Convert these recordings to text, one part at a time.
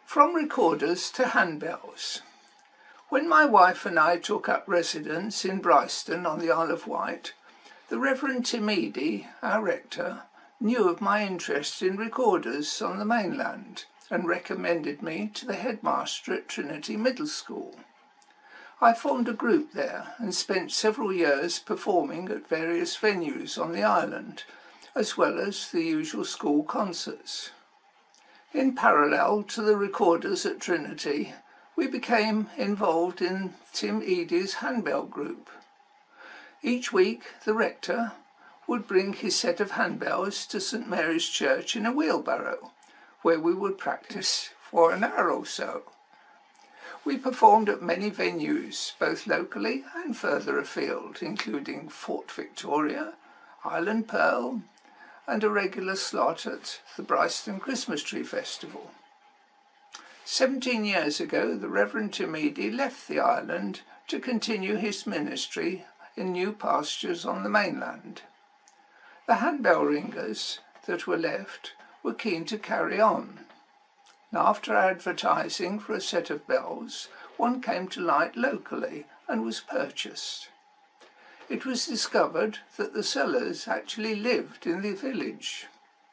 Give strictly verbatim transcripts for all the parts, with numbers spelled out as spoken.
From recorders to handbells. When my wife and I took up residence in Brighstone on the Isle of Wight, the Reverend Tim Eady, our rector, knew of my interest in recorders on the mainland and recommended me to the headmaster at Trinity Middle School. I formed a group there and spent several years performing at various venues on the island, as well as the usual school concerts. In parallel to the recorders at Trinity, we became involved in Tim Eady's handbell group. Each week, the rector would bring his set of handbells to St Mary's Church in a wheelbarrow, where we would practice for an hour or so. We performed at many venues, both locally and further afield, including Fort Victoria, Island Pearl, and a regular slot at the Brighstone Christmas Tree Festival. Seventeen years ago, the Reverend Tim Eady left the island to continue his ministry in new pastures on the mainland. The Handbell Ringers that were left were keen to carry on. After advertising for a set of bells, one came to light locally and was purchased. It was discovered that the sellers actually lived in the village.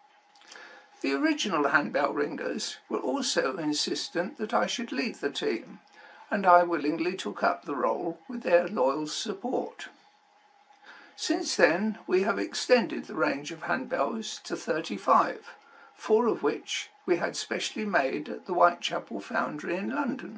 The original Handbell Ringers were also insistent that I should lead the team, and I willingly took up the role with their loyal support. Since then, we have extended the range of handbells to thirty-five, four of which we had specially made at the Whitechapel Foundry in London.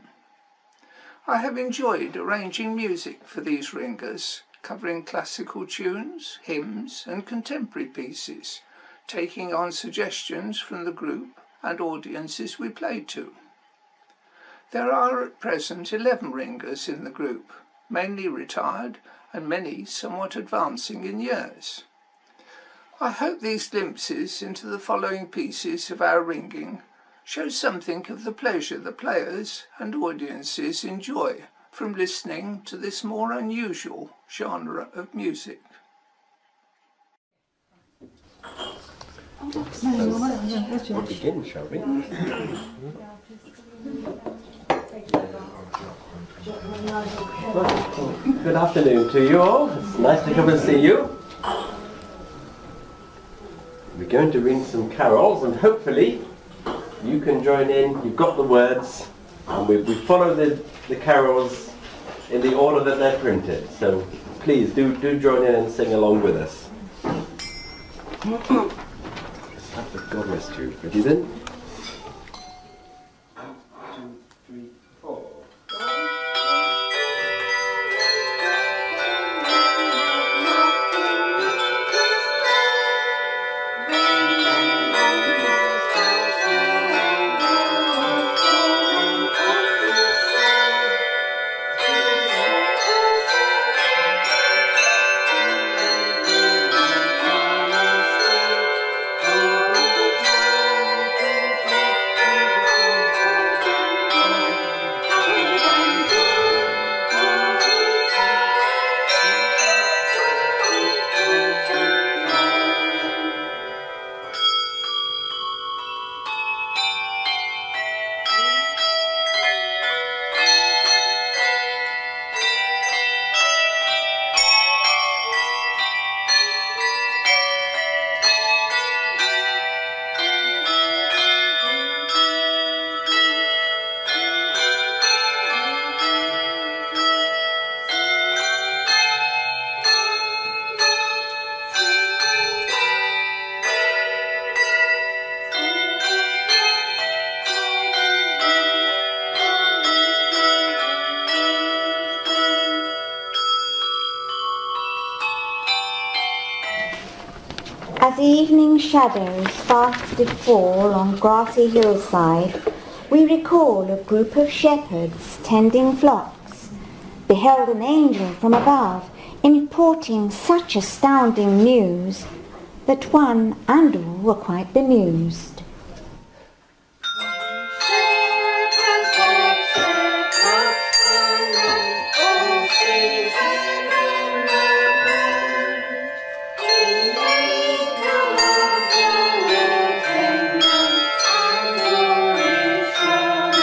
I have enjoyed arranging music for these ringers, covering classical tunes, hymns and contemporary pieces, taking on suggestions from the group and audiences we played to. There are at present eleven ringers in the group, mainly retired and many somewhat advancing in years. I hope these glimpses into the following pieces of our ringing show something of the pleasure the players and audiences enjoy from listening to this more unusual genre of music. We'll begin, shall we? Well, good afternoon to you all. It's nice to come and see you. We're going to read some carols and hopefully you can join in. You've got the words and we, we follow the, the carols in the order that they're printed. So please do, do join in and sing along with us. Let's have the God rest you. Ready then? As evening shadows fast did fall on grassy hillside, we recall a group of shepherds tending flocks, beheld an angel from above, importing such astounding news that one and all were quite bemused. Thank you.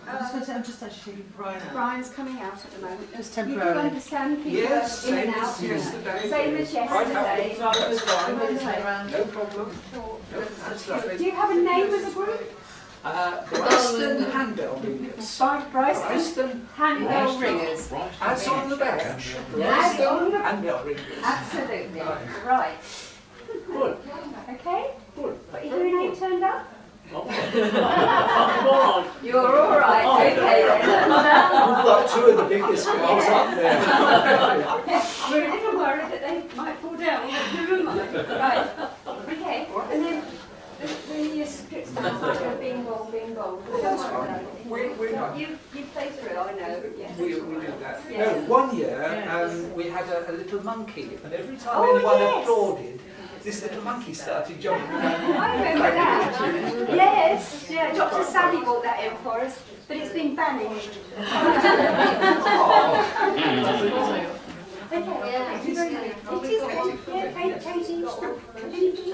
I'm just, gonna say, I'm just actually taking Brian out. Brian's coming out at the moment. Just You do temporarily. understand people Yes, are in same and out. as yesterday. Same as Quite yesterday. happy. That's fine. Around. No problem. No, that's lovely. Do you have a name as a group? Uh, Brighstone Handbell Ringers. Brighstone Brighstone Handbell Ringers. As on the back. As on the Handbell Ringers. Absolutely. Right. Right. Good. Okay. Good. What are you doing? How you turned up? Come on. You're all right. Okay. We've got two of the biggest girls up there. We're a little worried that they might fall down. Right. Okay. And then the, the scripts now are being bold, being bold. Don't worry about it. We, we're not. You, you play through, I know. Yes. We, we do that. Yes. No, one year Yes. um, we had a, a little monkey, and every time Oh, anyone yes. applauded, this little monkey started jumping around. I remember that. Yes, yeah, Doctor Sally brought that in for us, but it's been banished. Okay, yeah, thank you very much. It is, yeah, Kate, Katie,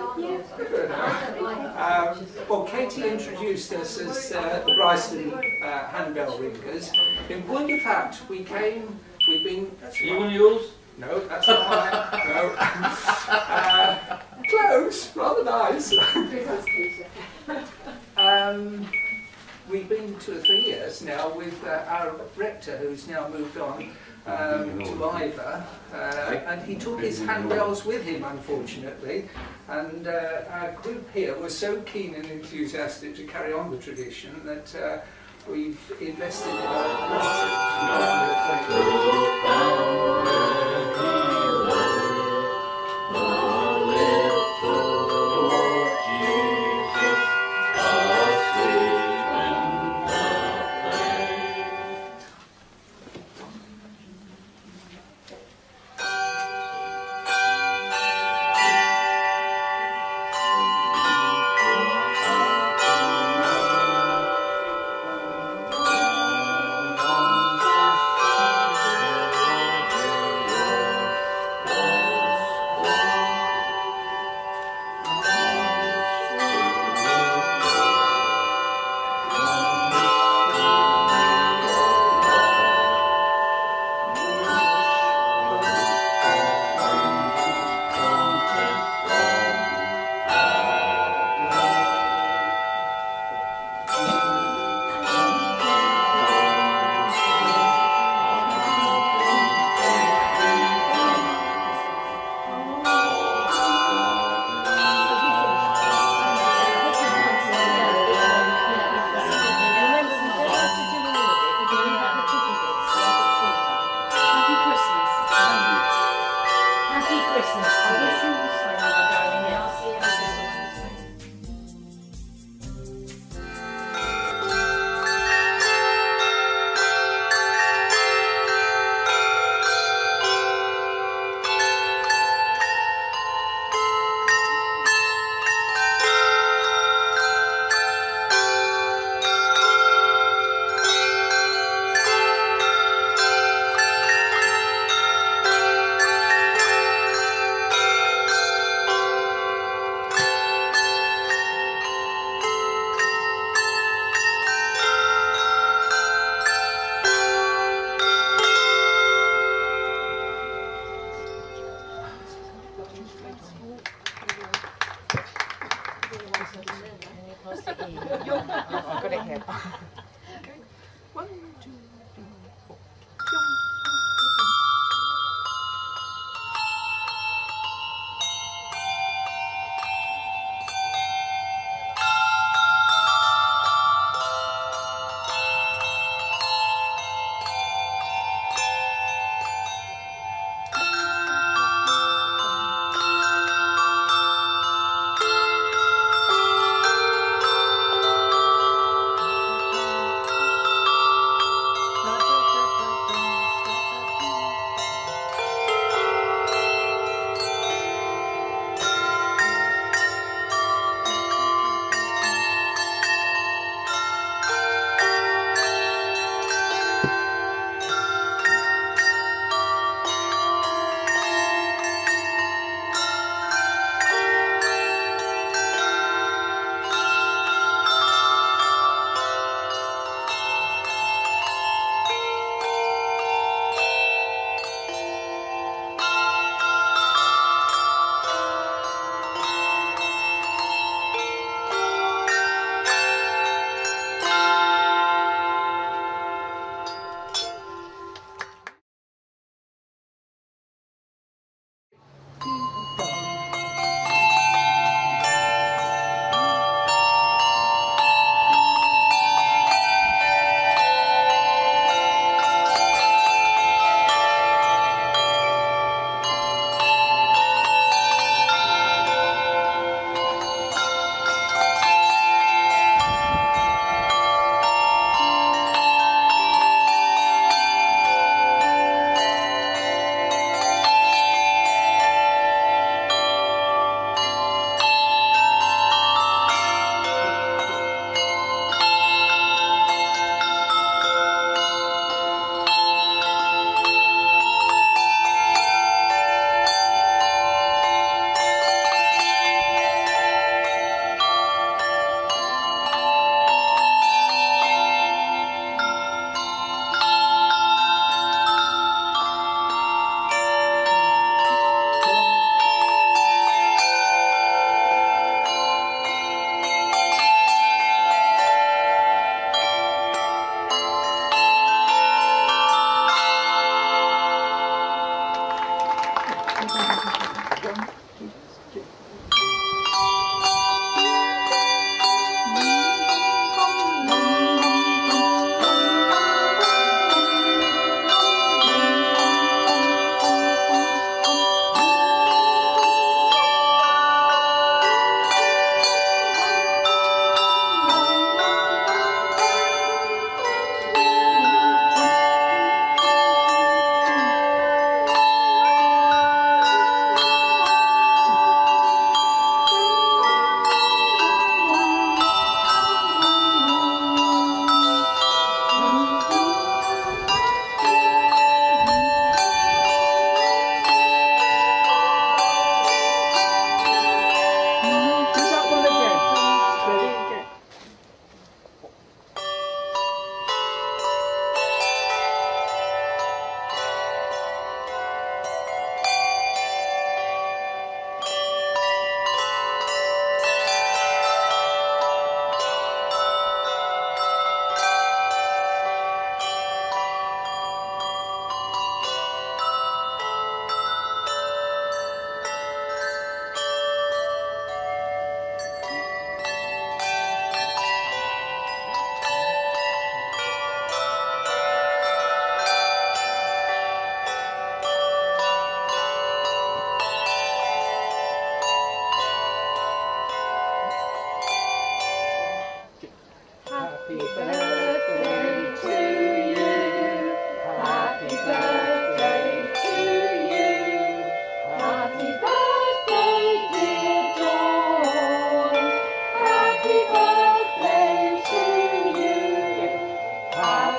yeah. Um, well, Katie introduced us as uh, the Brighstone uh, Handbell Ringers. In point of fact, we came, we've been... You want yours? No, that's not mine. No. Uh, close, rather nice. um, we've been two or three years now with uh, our rector, who's now moved on um, to Ivor, uh, and he took his handbells with him, unfortunately. And uh, our group here was so keen and enthusiastic to carry on the tradition that uh, we've invested in a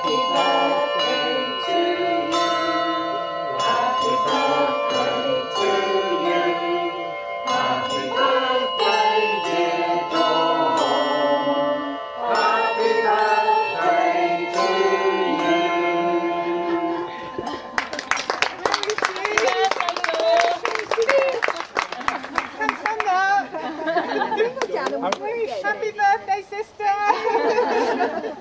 Happy birthday, sister!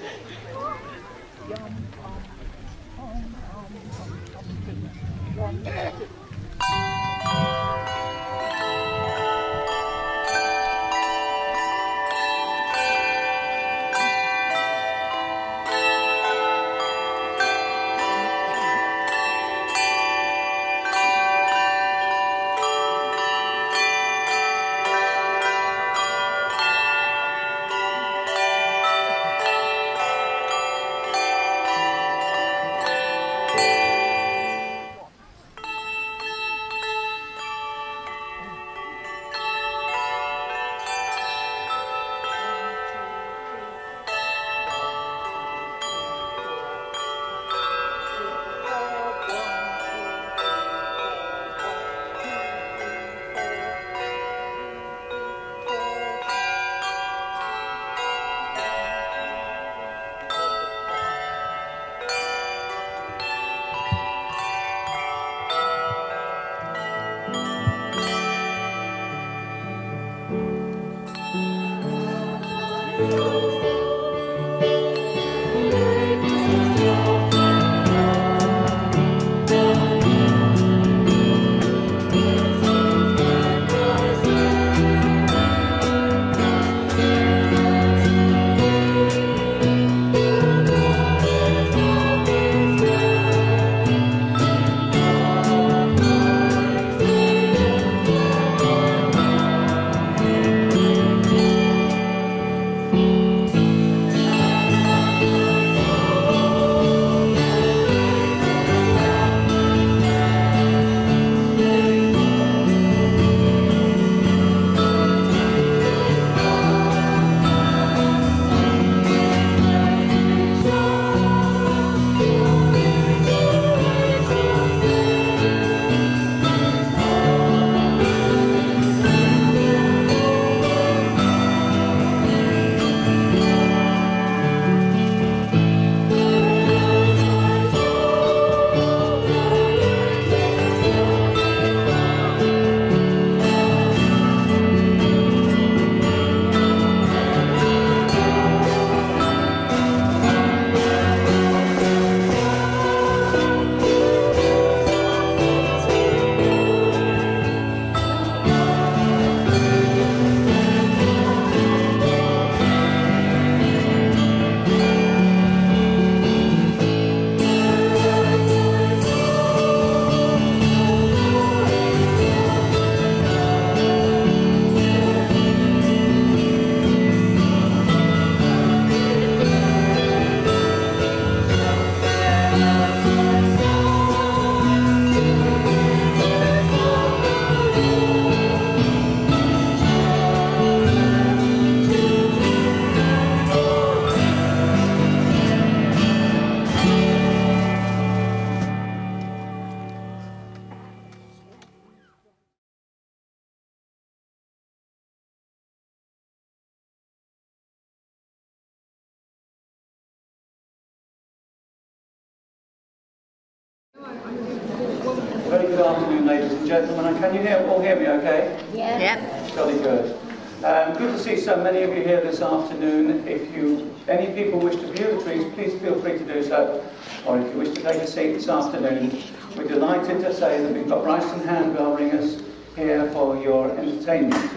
Very good afternoon, ladies and gentlemen. Can you hear, all hear me okay? Yeah. Yep. Jolly good. Um, good to see so many of you here this afternoon. If you, any people wish to view the trees, please feel free to do so. Or if you wish to take a seat this afternoon, we're delighted to say that we've got Brighstone Handbell Ringers here for your entertainment.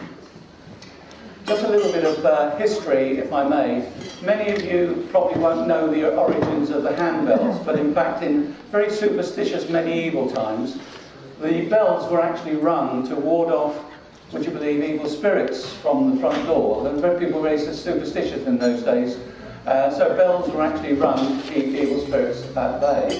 Just a little bit of uh, history, if I may. Many of you probably won't know the origins of the handbells, but in fact, in very superstitious medieval times, the bells were actually rung to ward off, would you believe, evil spirits from the front door. And very people were very superstitious in those days. Uh, so bells were actually rung to keep evil spirits at bay.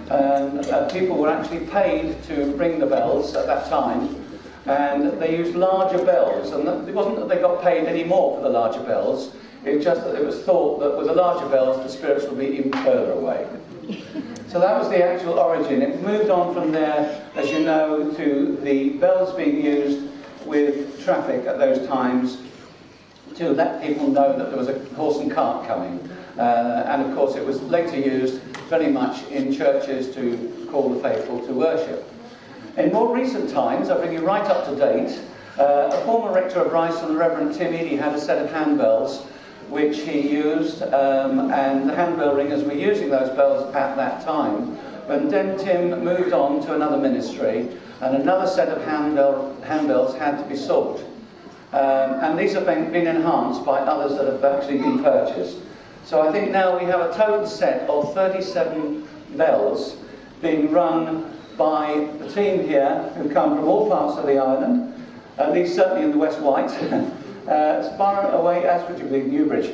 And uh, people were actually paid to ring the bells at that time. And they used larger bells, and it wasn't that they got paid any more for the larger bells, It was just that it was thought that with the larger bells, the spirits would be even further away. So that was the actual origin. It moved on from there, as you know, to the bells being used with traffic at those times to let people know that there was a horse and cart coming. Uh, and of course it was later used very much in churches to call the faithful to worship. In more recent times, I bring you right up to date, uh, a former rector of Brighstone, the Reverend Tim Eady, had a set of handbells which he used, um, and the handbell ringers were using those bells at that time. But then Tim moved on to another ministry, and another set of handbell, handbells had to be sought. Um, and these have been, been enhanced by others that have actually been purchased. So I think now we have a total set of thirty-seven bells being run by the team here, who come from all parts of the island, at least certainly in the West White, uh, as far away as, would you believe, Newbridge.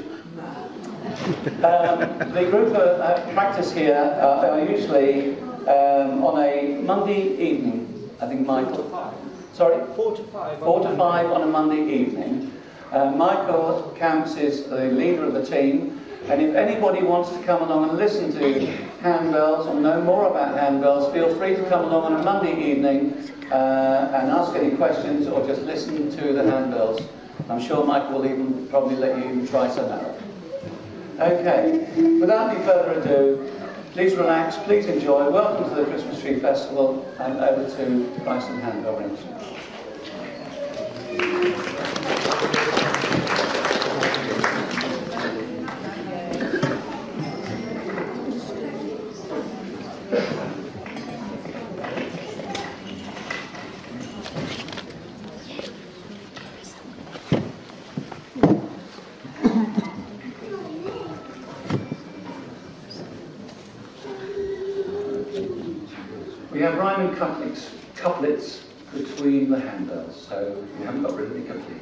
Um, the group of uh, practice here uh, are usually um, on a Monday evening, I think, Michael. Sorry? Four to five. Four to five on a Monday evening. Uh, Michael Camps is the leader of the team, and if anybody wants to come along and listen to handbells or know more about handbells, feel free to come along on a Monday evening uh, and ask any questions or just listen to the handbells. I'm sure Michael will even probably let you even try some out. Okay, without any further ado, please relax, please enjoy. Welcome to the Christmas Tree Festival, and over to Brighstone Handbell Ringers. We have rhyming couplets, couplets between the handbells, so we haven't got rid of it completely.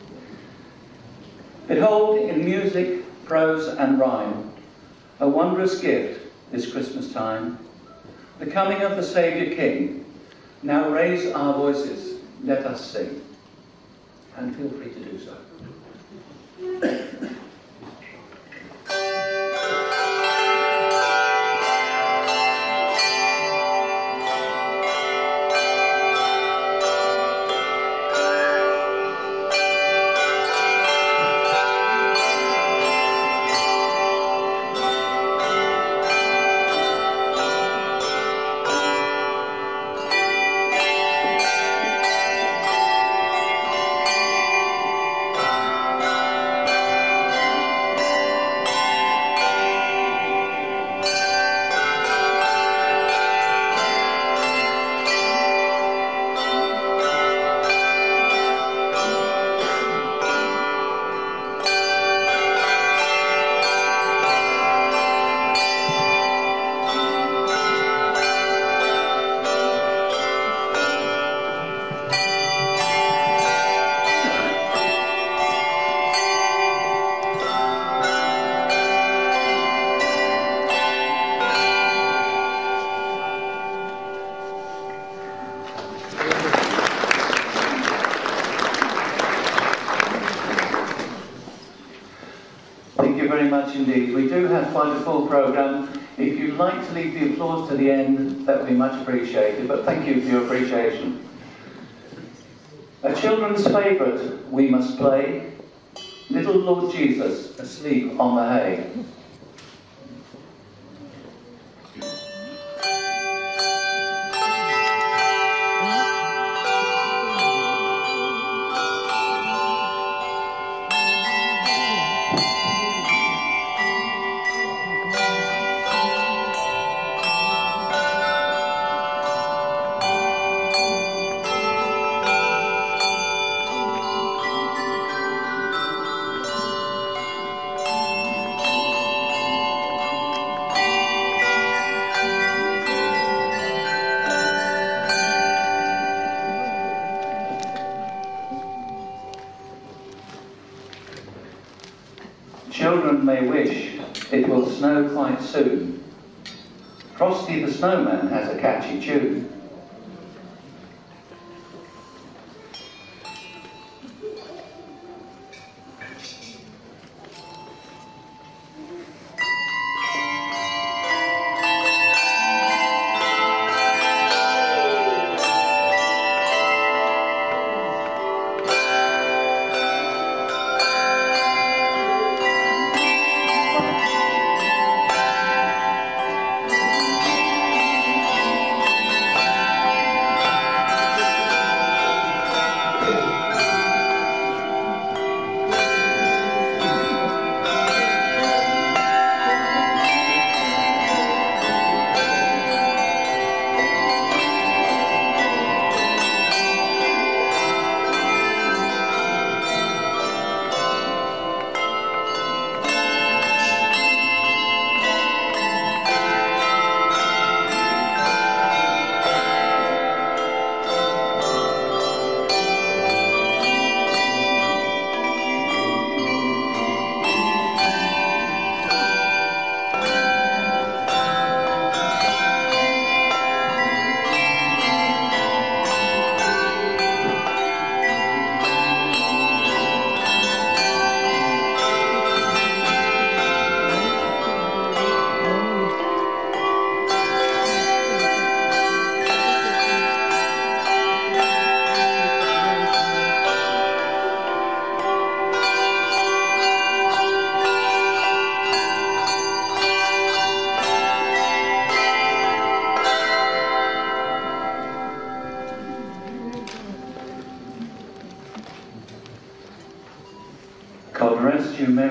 Behold, in music, prose and rhyme, a wondrous gift this Christmas time, the coming of the Saviour King. Now raise our voices, let us sing. And feel free to do so. Indeed. We do have quite a full programme. If you'd like to leave the applause to the end, that would be much appreciated, but thank you for your appreciation. A children's favourite we must play, Little Lord Jesus asleep on the hay. Children may wish it will snow quite soon. Frosty the Snowman has a catchy tune.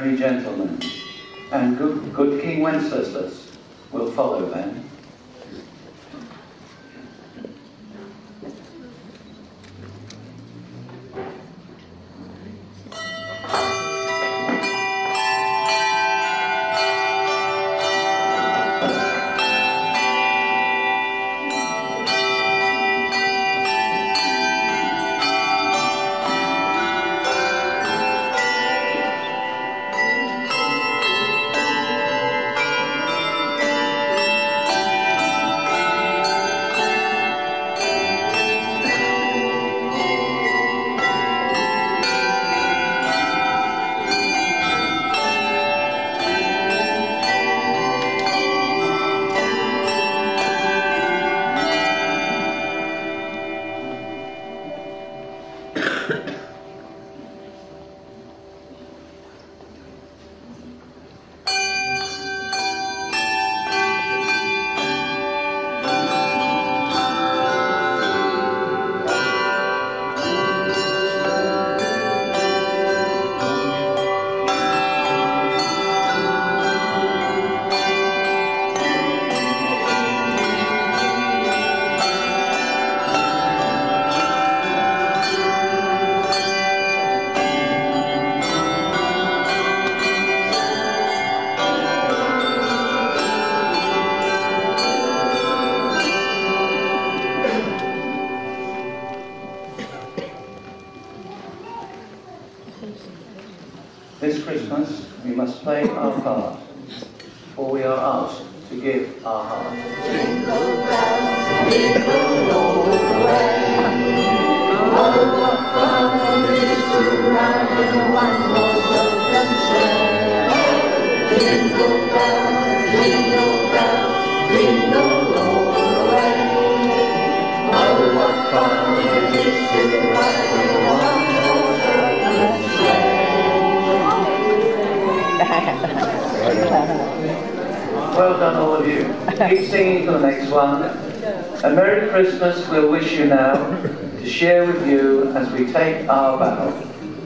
merry gentlemen, and good, good King Wenceslas will follow them. This Christmas we must play our part, for we are asked to give our heart. Jingle bells, jingle all the way. Oh, what fun it is to ride in a one-horse open sleigh. Jingle bells, jingle bells, jingle all the way. Oh, what fun it is to ride in a one-horse open sleigh. Well done, all of you. Keep singing for the next one. A Merry Christmas we'll wish you now, to share with you as we take our vow.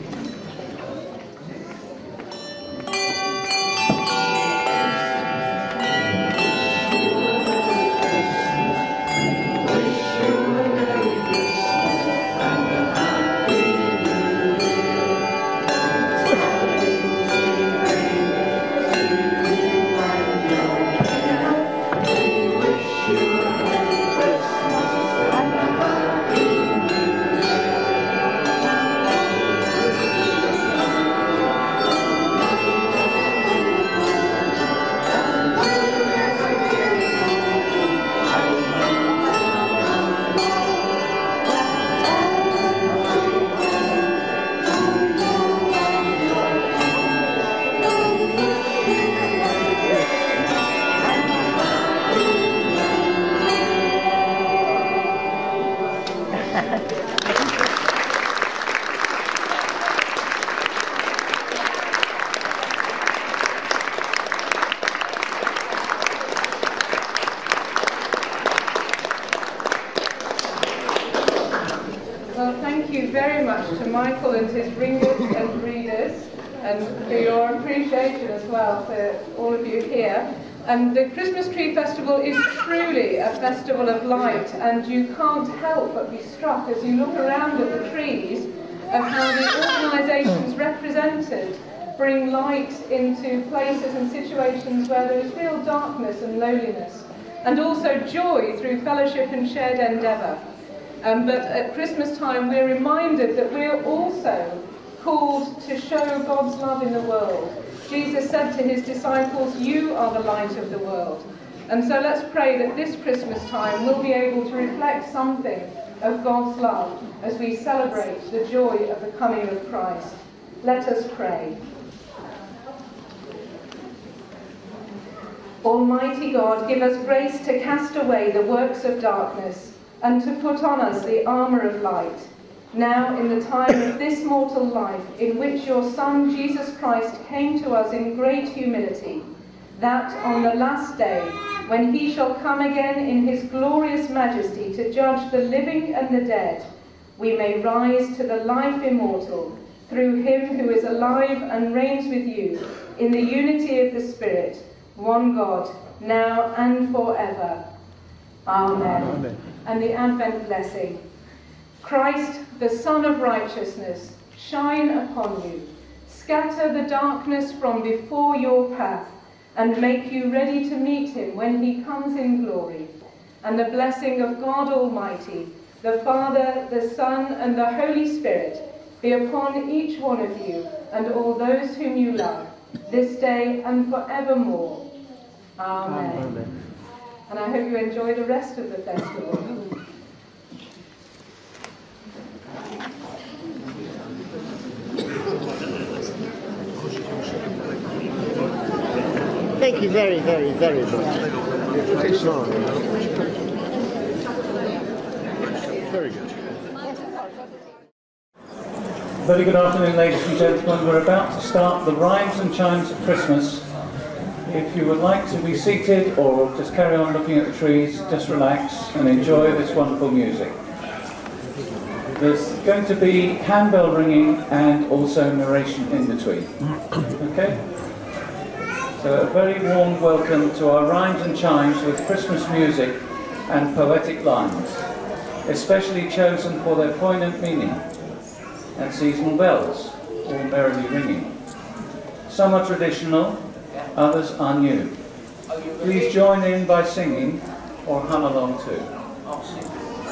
Well, thank you very much to Michael and his ringers and readers, and for your appreciation as well for all of you here. And the Christmas Tree Festival is truly a festival of light, and you can't help but be struck as you look around at the trees of how the organisations represented bring light into places and situations where there is real darkness and loneliness, and also joy through fellowship and shared endeavour. Um, but at Christmas time we're reminded that we're also called to show God's love in the world. Jesus said to his disciples, "You are the light of the world." And so let's pray that this Christmas time we'll be able to reflect something of God's love as we celebrate the joy of the coming of Christ. Let us pray. Almighty God, give us grace to cast away the works of darkness and to put on us the armour of light, now in the time of this mortal life in which your Son Jesus Christ came to us in great humility, that on the last day, when he shall come again in his glorious majesty to judge the living and the dead, we may rise to the life immortal through him who is alive and reigns with you, in the unity of the Spirit, one God, now and forever. Amen. Amen. And the Advent blessing. Christ, the Son of righteousness, shine upon you, scatter the darkness from before your path, and make you ready to meet him when he comes in glory. And the blessing of God Almighty, the Father, the Son, and the Holy Spirit, be upon each one of you and all those whom you love, this day and forevermore. Amen. Amen. And I hope you enjoy the rest of the festival. Thank you very, very, very much. It's not. Very good. Very good afternoon, ladies and gentlemen. We're about to start the Rhymes and Chimes of Christmas. If you would like to be seated or just carry on looking at the trees, just relax and enjoy this wonderful music. There's going to be handbell ringing and also narration in between. Okay? So a very warm welcome to our Rhymes and Chimes with Christmas music and poetic lines, especially chosen for their poignant meaning, and seasonal bells, all merrily ringing. Some are traditional, others are new. Please join in by singing or hum along too. I'll sing.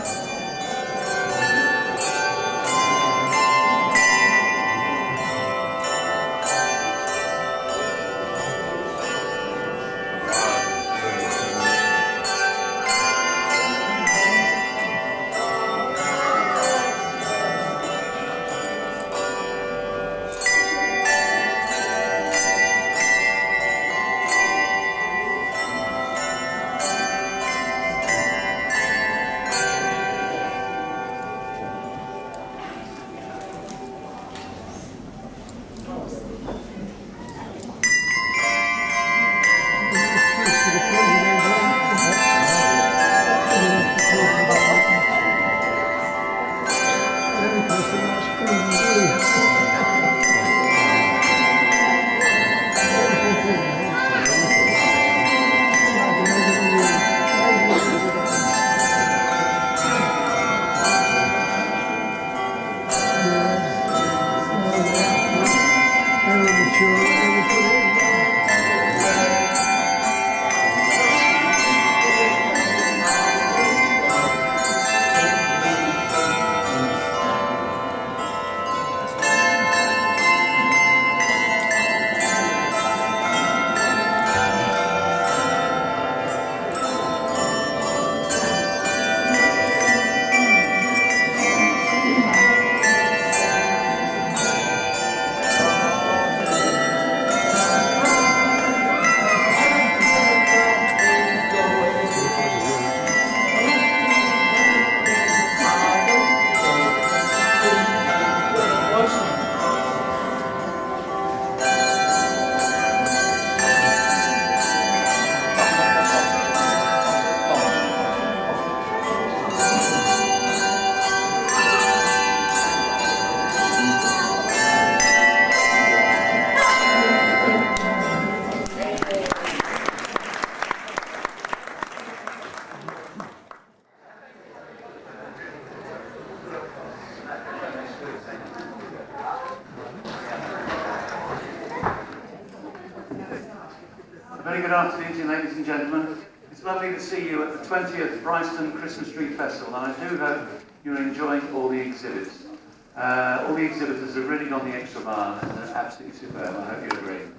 Very good afternoon to you, ladies and gentlemen. It's lovely to see you at the twentieth Brighstone Christmas Tree Festival, and I do hope you're enjoying all the exhibits. Uh, all the exhibitors have really gone the extra mile and they're absolutely superb. I hope you agree.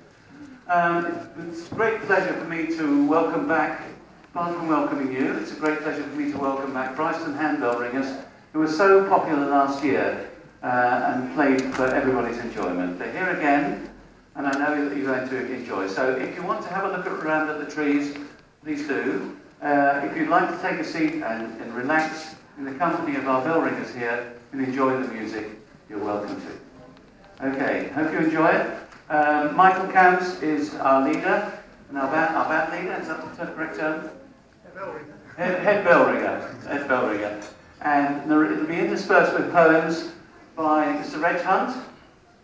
Um, it's a great pleasure for me to welcome back, apart from welcoming you, it's a great pleasure for me to welcome back Brighstone Handbell Ringers, who were so popular last year uh, and played for everybody's enjoyment. They're here again, and I know that you're going to enjoy. So if you want to have a look around at the trees, please do. Uh, if you'd like to take a seat and, and relax in the company of our bell ringers here and enjoy the music, you're welcome to. Okay, hope you enjoy it. Um, Michael Camps is our leader, and our band, our band leader, is that the correct term? Head bell ringer. Head, head bell ringer. Head bell ringer. And it'll be interspersed with poems by Mister Reg Hunt,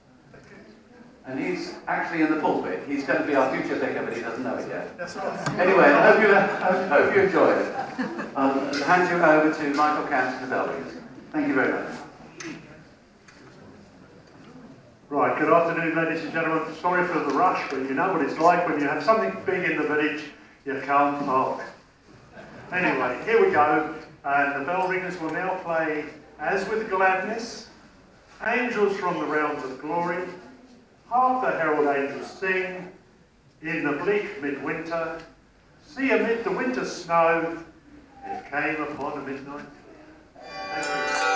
And he's actually in the pulpit. He's going to be our future vicar, but he doesn't know it yet. That's right. Anyway, I hope you, I hope you enjoyed it. I'll hand you over to Michael Camps and the Handbell Ringers. Thank you very much. Right, good afternoon, ladies and gentlemen. Sorry for the rush, but you know what it's like when you have something big in the village, you can't park. Anyway, here we go, and the Bell Ringers will now play As With Gladness, Angels from the Realms of Glory, Hark the Herald Angels Sing, In the Bleak Midwinter, See Amid the Winter Snow, It Came Upon a Midnight. Thank you.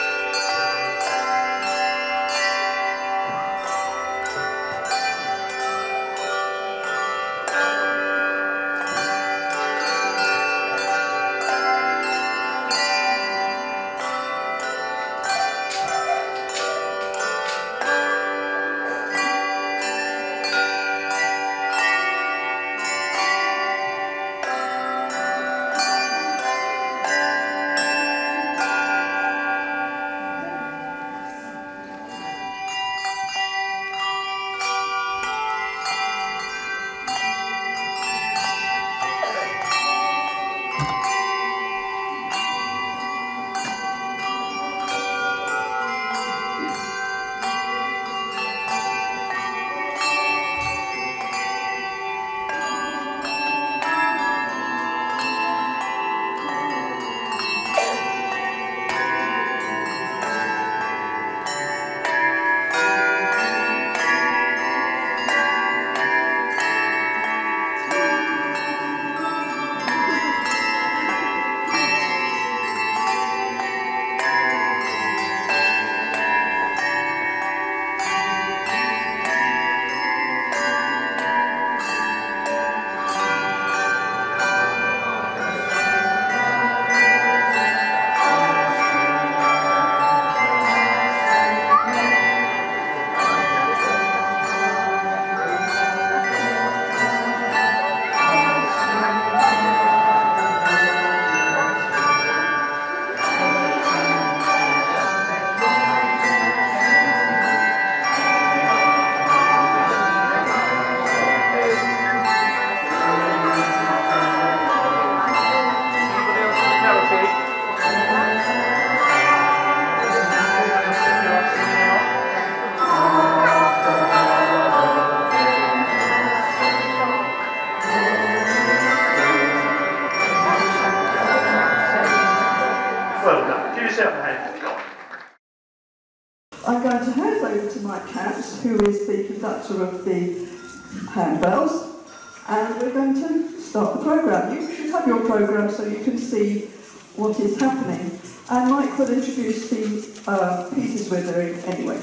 I'm going to hand over to Mike Camps, who is the conductor of the Handbells, and we're going to start the programme. You should have your programme so you can see what is happening. And Mike will introduce the uh, pieces we're doing anyway.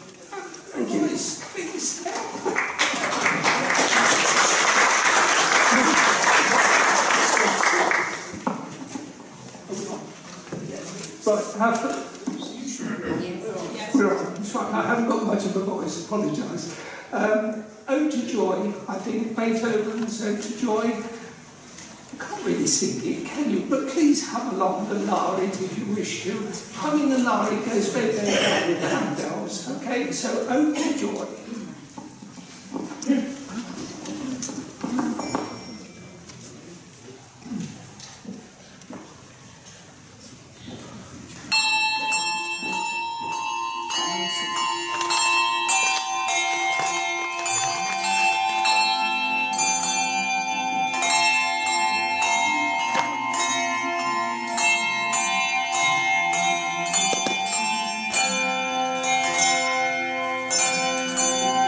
Thank you. Please, please. Right, have Right, I haven't got much of a voice, apologise. Um, Ode to Joy, I think Beethoven's Ode to Joy. You can't really sing it, can you? But please hum along the larit if you wish to. Humming the larit goes very, very well with the Handbells. Okay, so Ode to Joy. Thank you.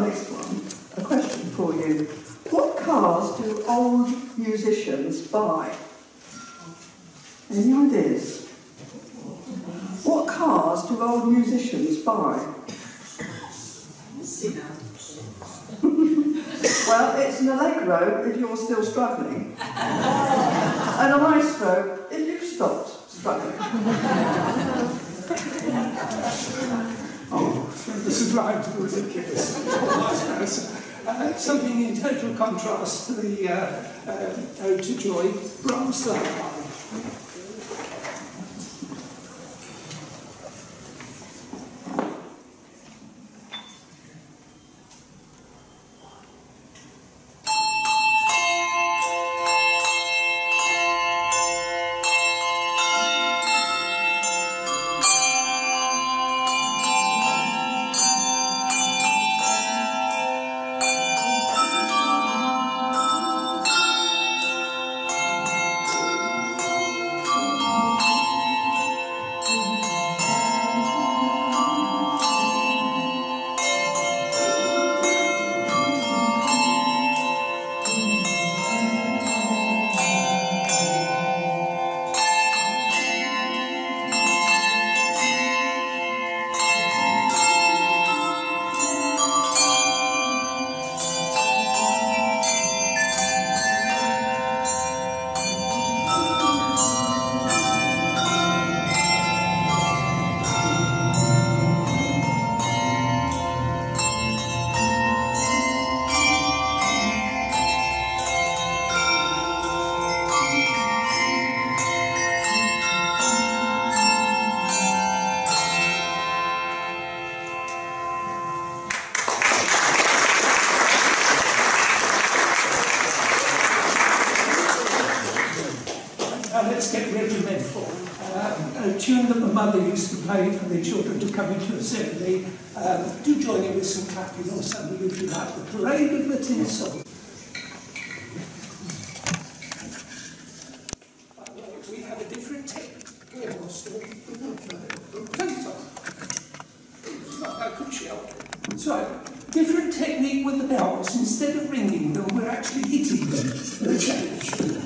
next one, a question for you. What cars do old musicians buy? Any ideas? What cars do old musicians buy? Well, it's an Allegro if you're still struggling, and a Maestro if you've stopped struggling. Oh, this is right to the ridiculous. uh, something in total contrast to the uh, uh, Ode to Joy, Brighstone. Let's get regimental. Uh, a tune that my mother used to play for the children to come into assembly. Um, do join in with some clapping or something if you like. The Parade of the Tin Soldiers. By the way, we have a different technique. I could shout. So, different technique with the bells. Instead of ringing them, we're actually hitting them for a change.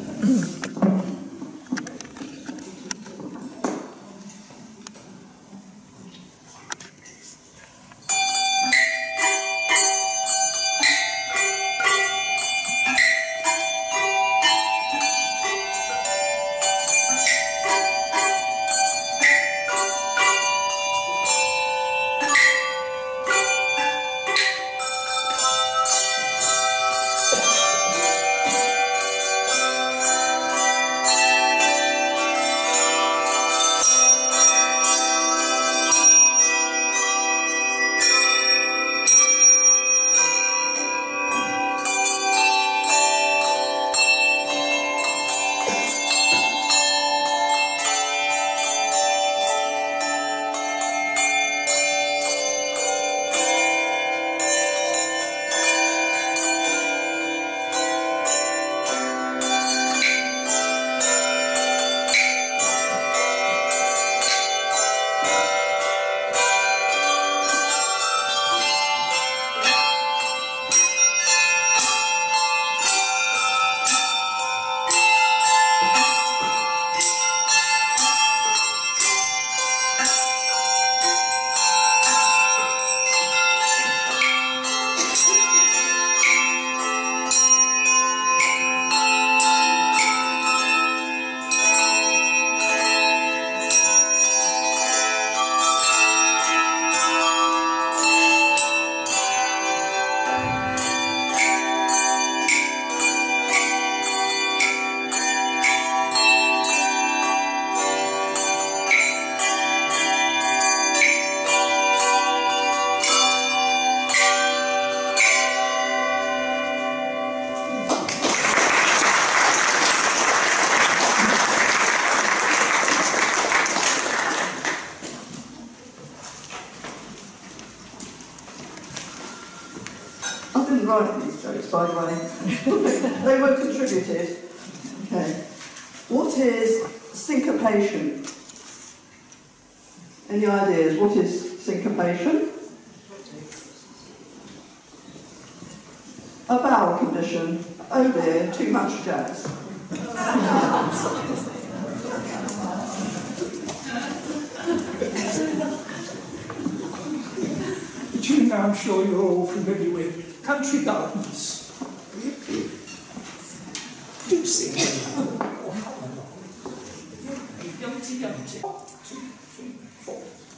Write these jokes, by the way. They were contributed. Okay. What is syncopation? Any ideas? What is syncopation? A bowel condition. Oh dear, too much jazz. The tune I'm sure you're all familiar with, Country Gardens. Do sing it. Yumpty yumpty. One, two, three, four.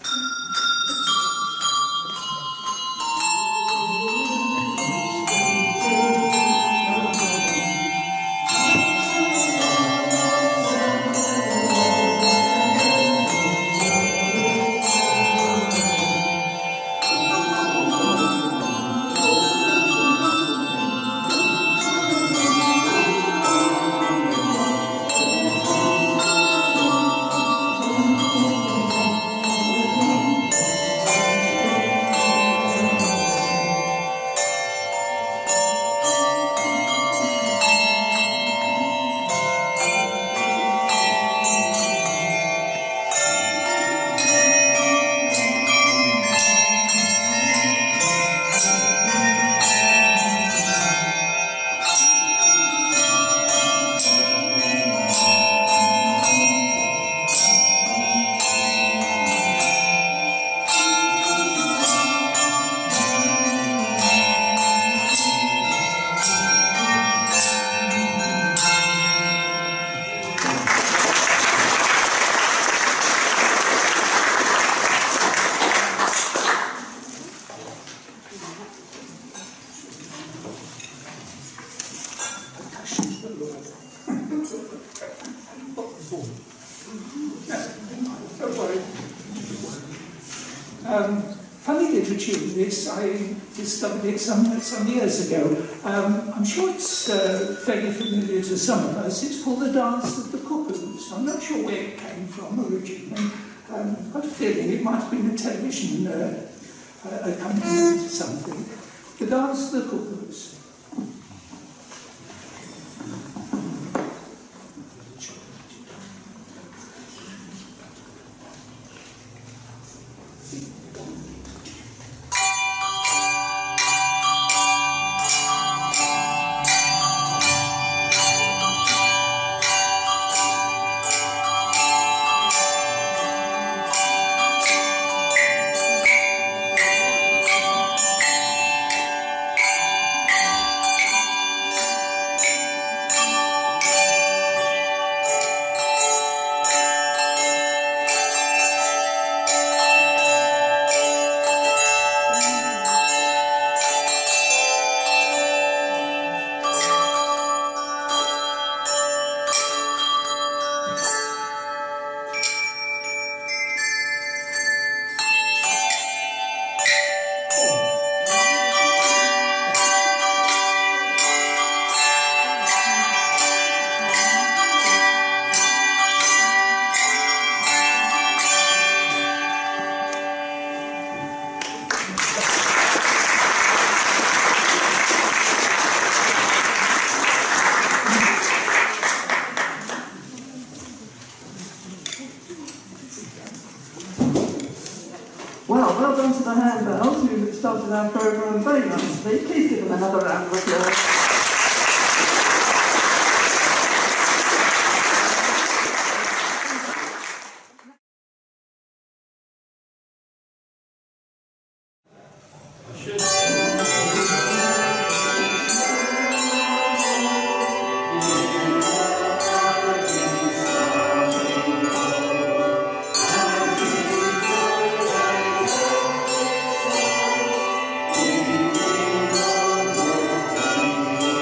Um, funny little tune, this. I discovered it some, some years ago. Um, I'm sure it's uh, fairly familiar to some of us. It's called The Dance of the Cuckoos. I'm not sure where it came from originally. Um, I've got a feeling it might have been a television uh, uh, accompaniment to something. The Dance of the Cuckoos. Well, well done to the Handbells, who started our programme very nicely. Please give them another round of applause. Thank you.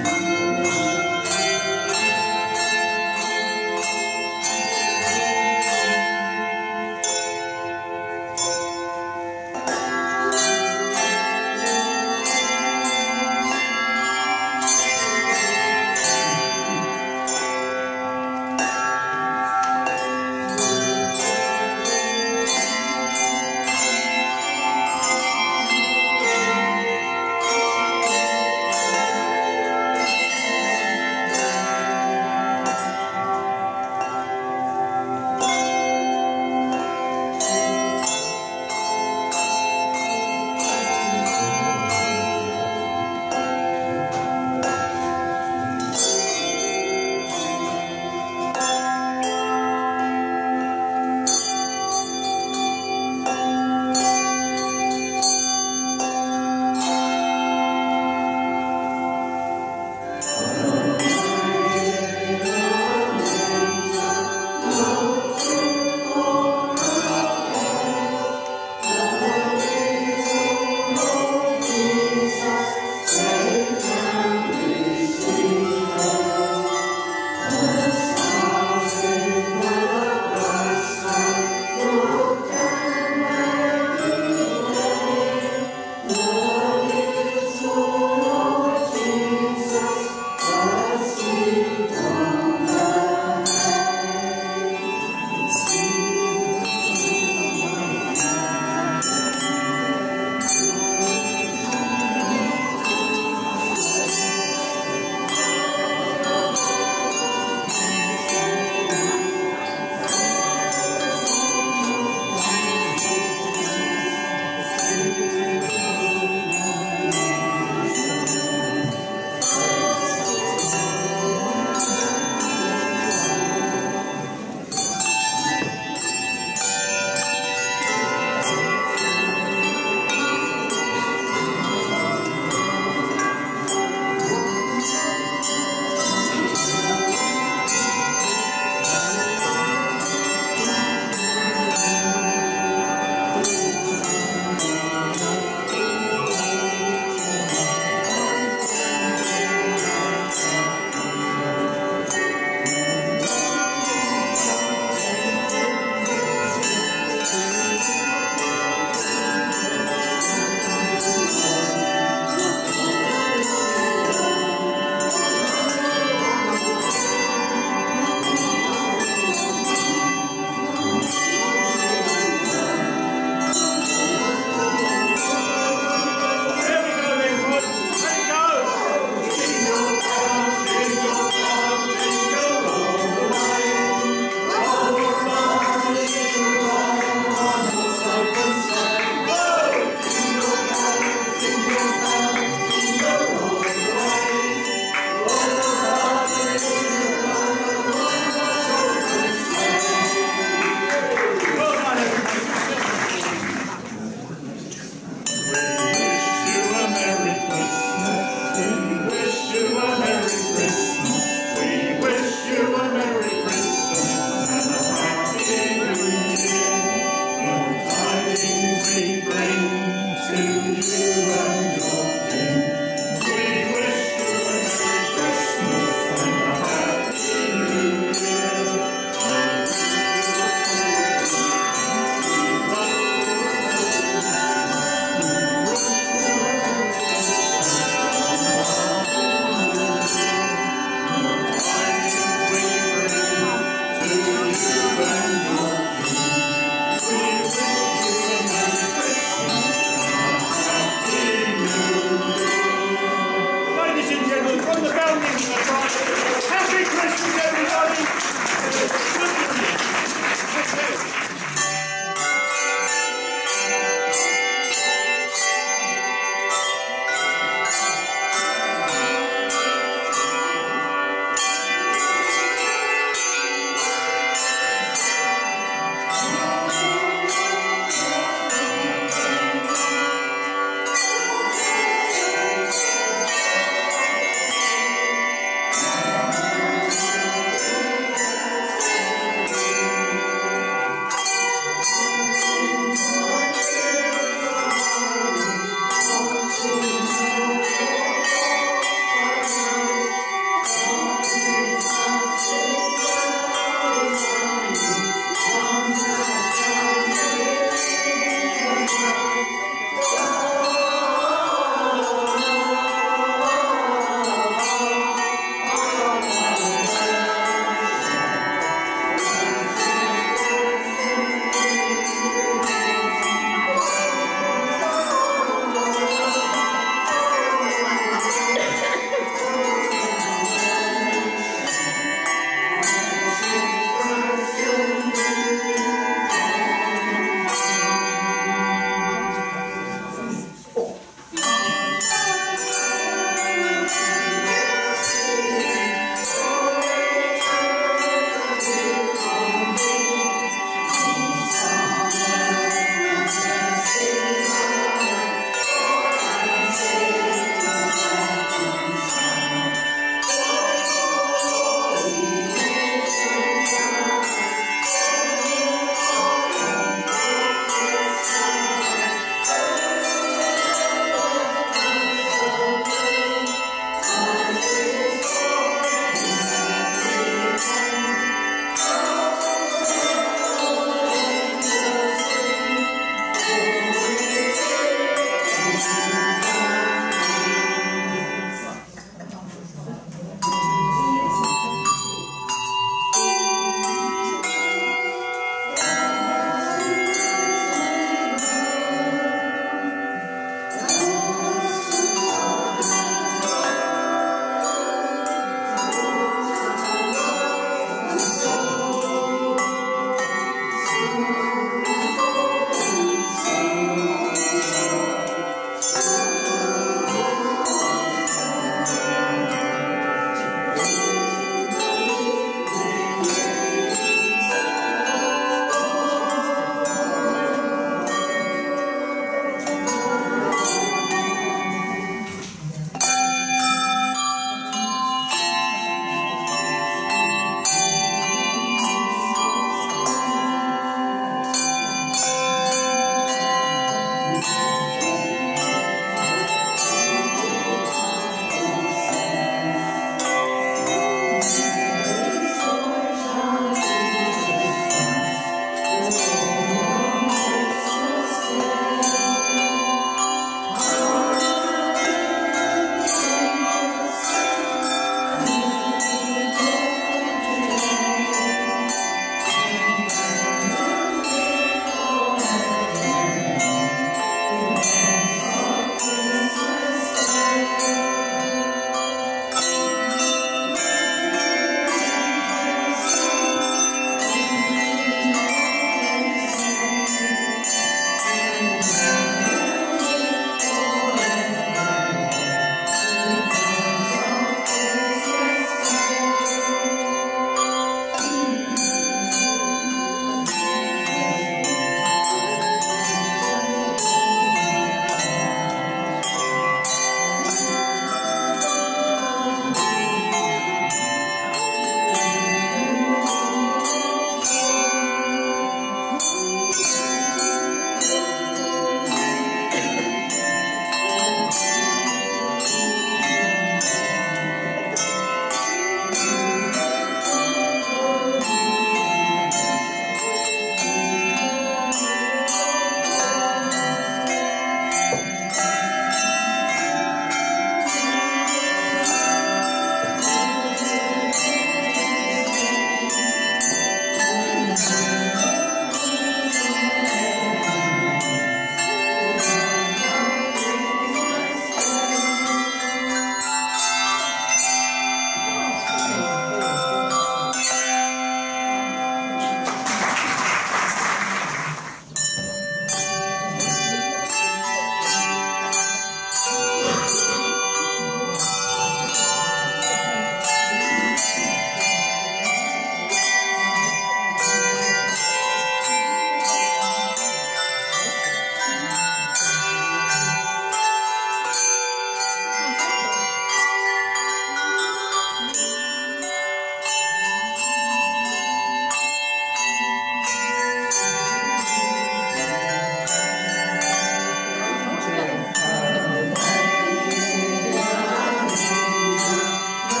Thank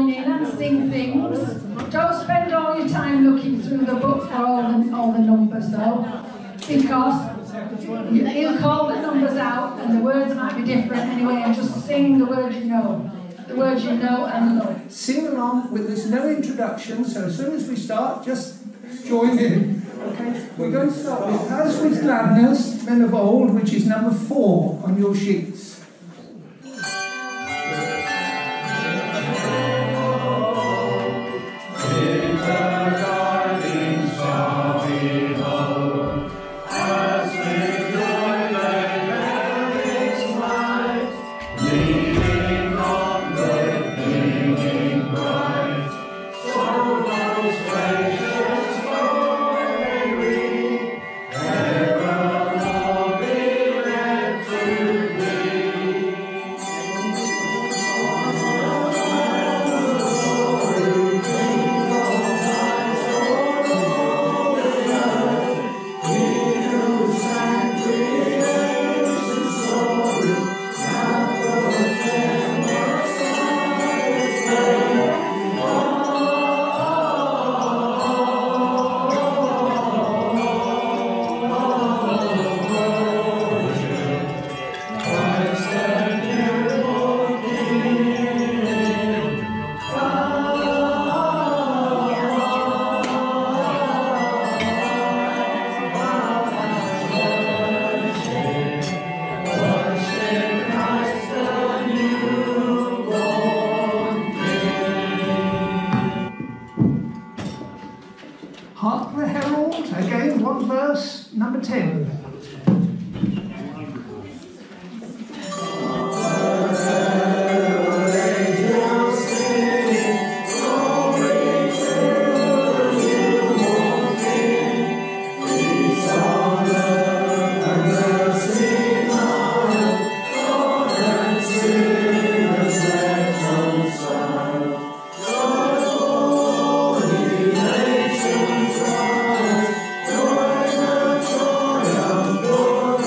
join in and sing things. Don't spend all your time looking through the book for all the, all the numbers though, because you, he'll call the numbers out and the words might be different anyway, and just sing the words you know. The words you know and love. Sing along with there's no introduction, so as soon as we start, just join in. Okay? We're going to start with As With Gladness, Men of Old, which is number four on your sheets. Hark the Herald, again, one verse, number ten. Lord.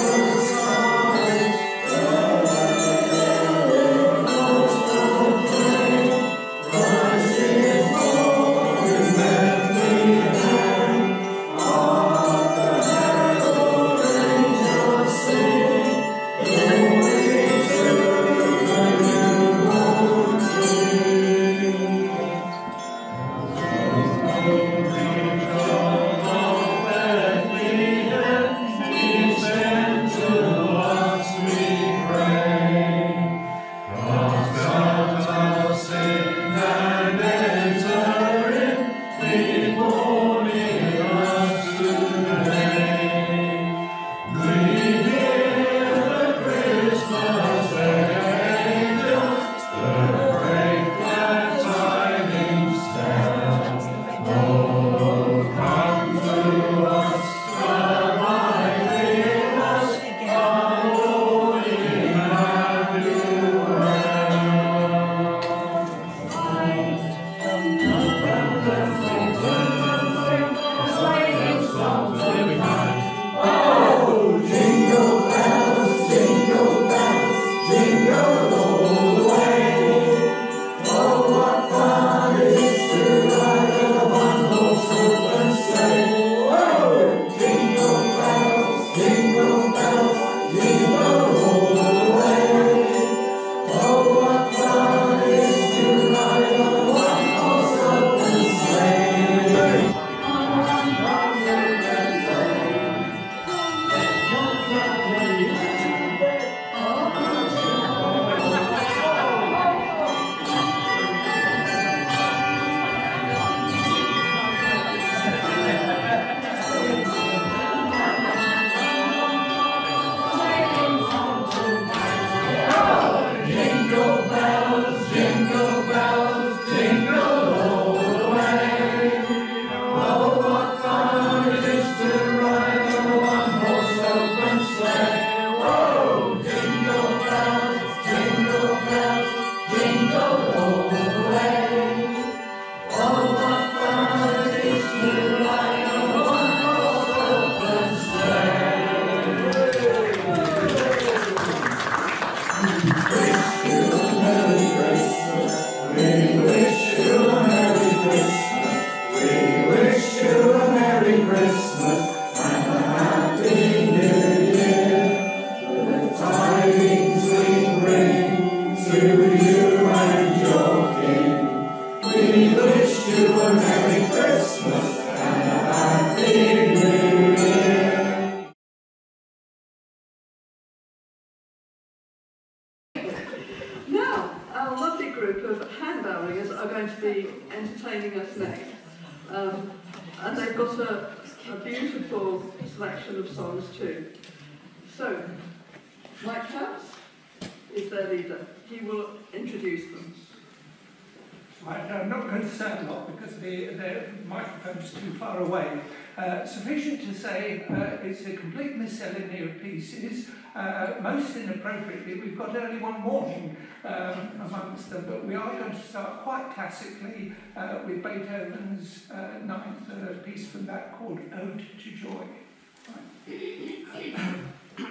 going to be entertaining us next. Um, and they've got a, a beautiful selection of songs too. So, Mike Caps is their leader. He will introduce them. Right, I'm not going to say a lot because the, the microphone is too far away. Uh, sufficient to say uh, it's a complete miscellany of pieces. Uh, most inappropriately, we've got early one morning um, amongst them, but we are going to start quite classically uh, with Beethoven's uh, ninth uh, piece from that called Ode to Joy. Right.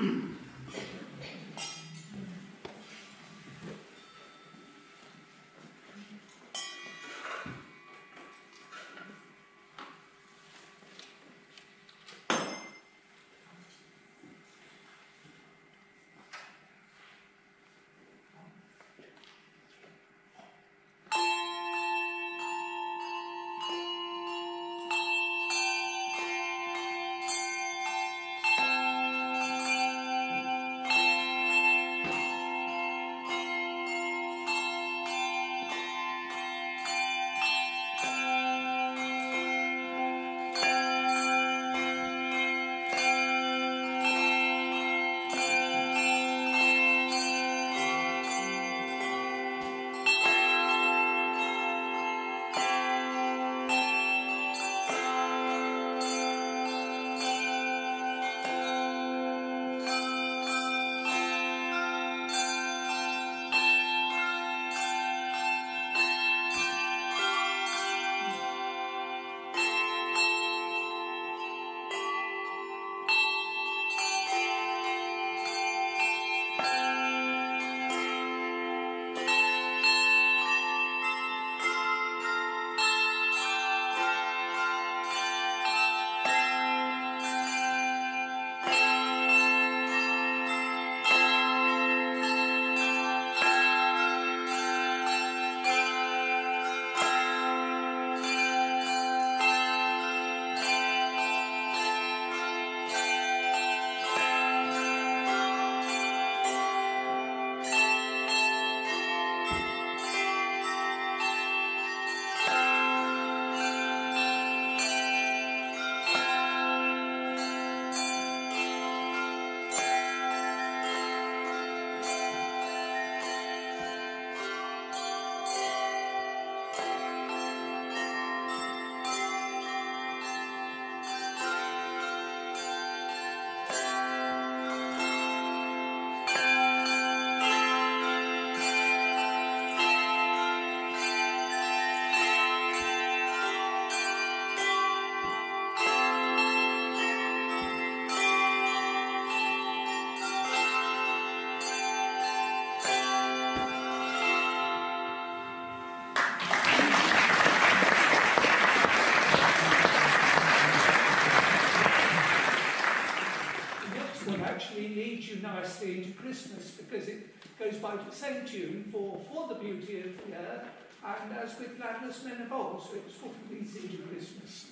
Nicely into Christmas because it goes by the same tune for For the Beauty of the Earth and as with Gladness Men of Old, so it sort of leads into Christmas.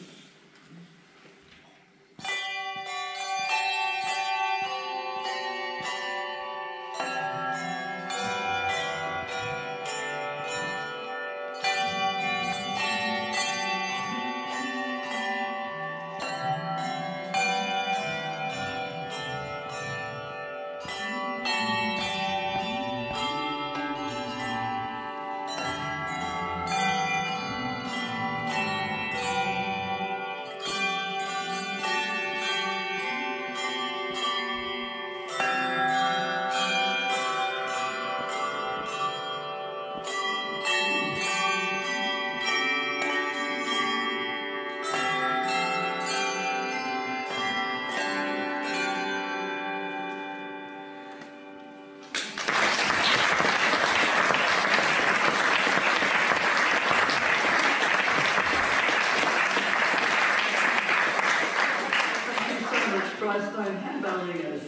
Brighstone Handbell Ringers.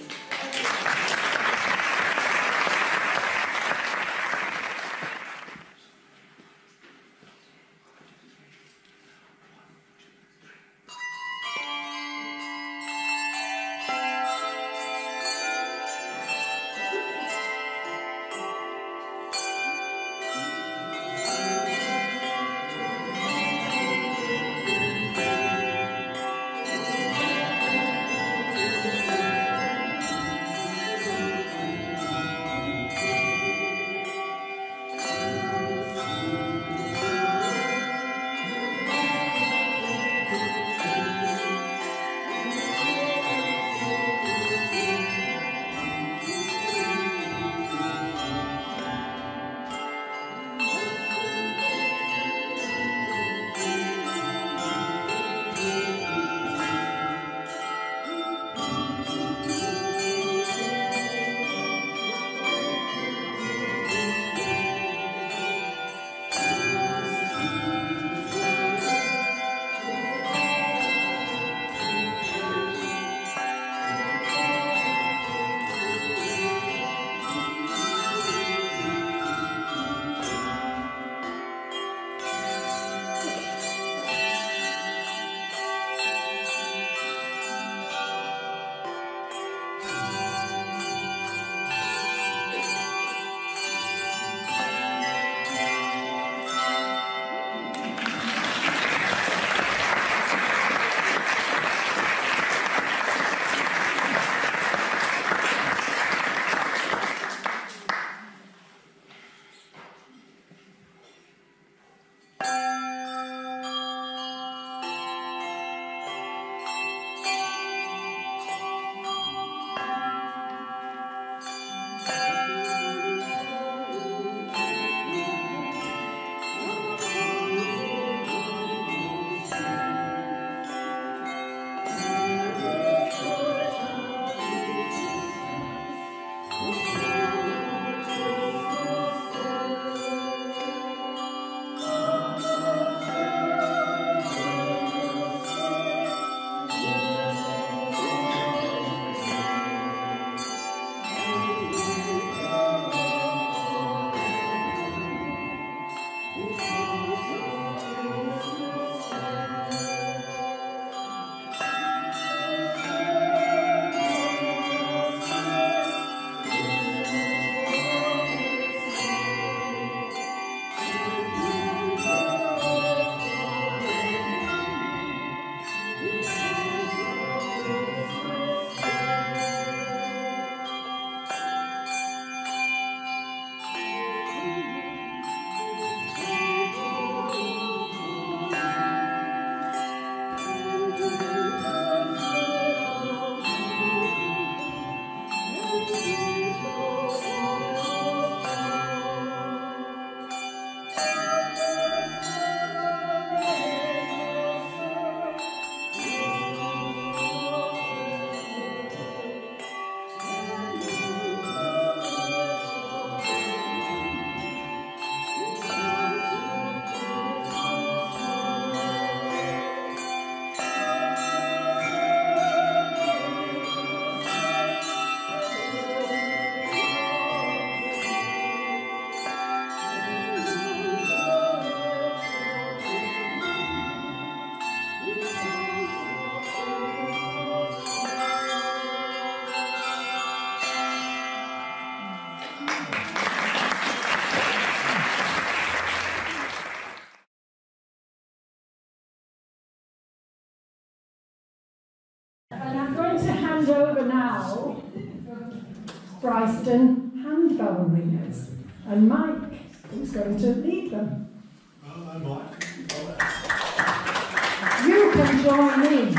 Thank you. now Brighstone Handbell Ringers, and Mike is going to lead them. Well, I'm Mike. You can join in.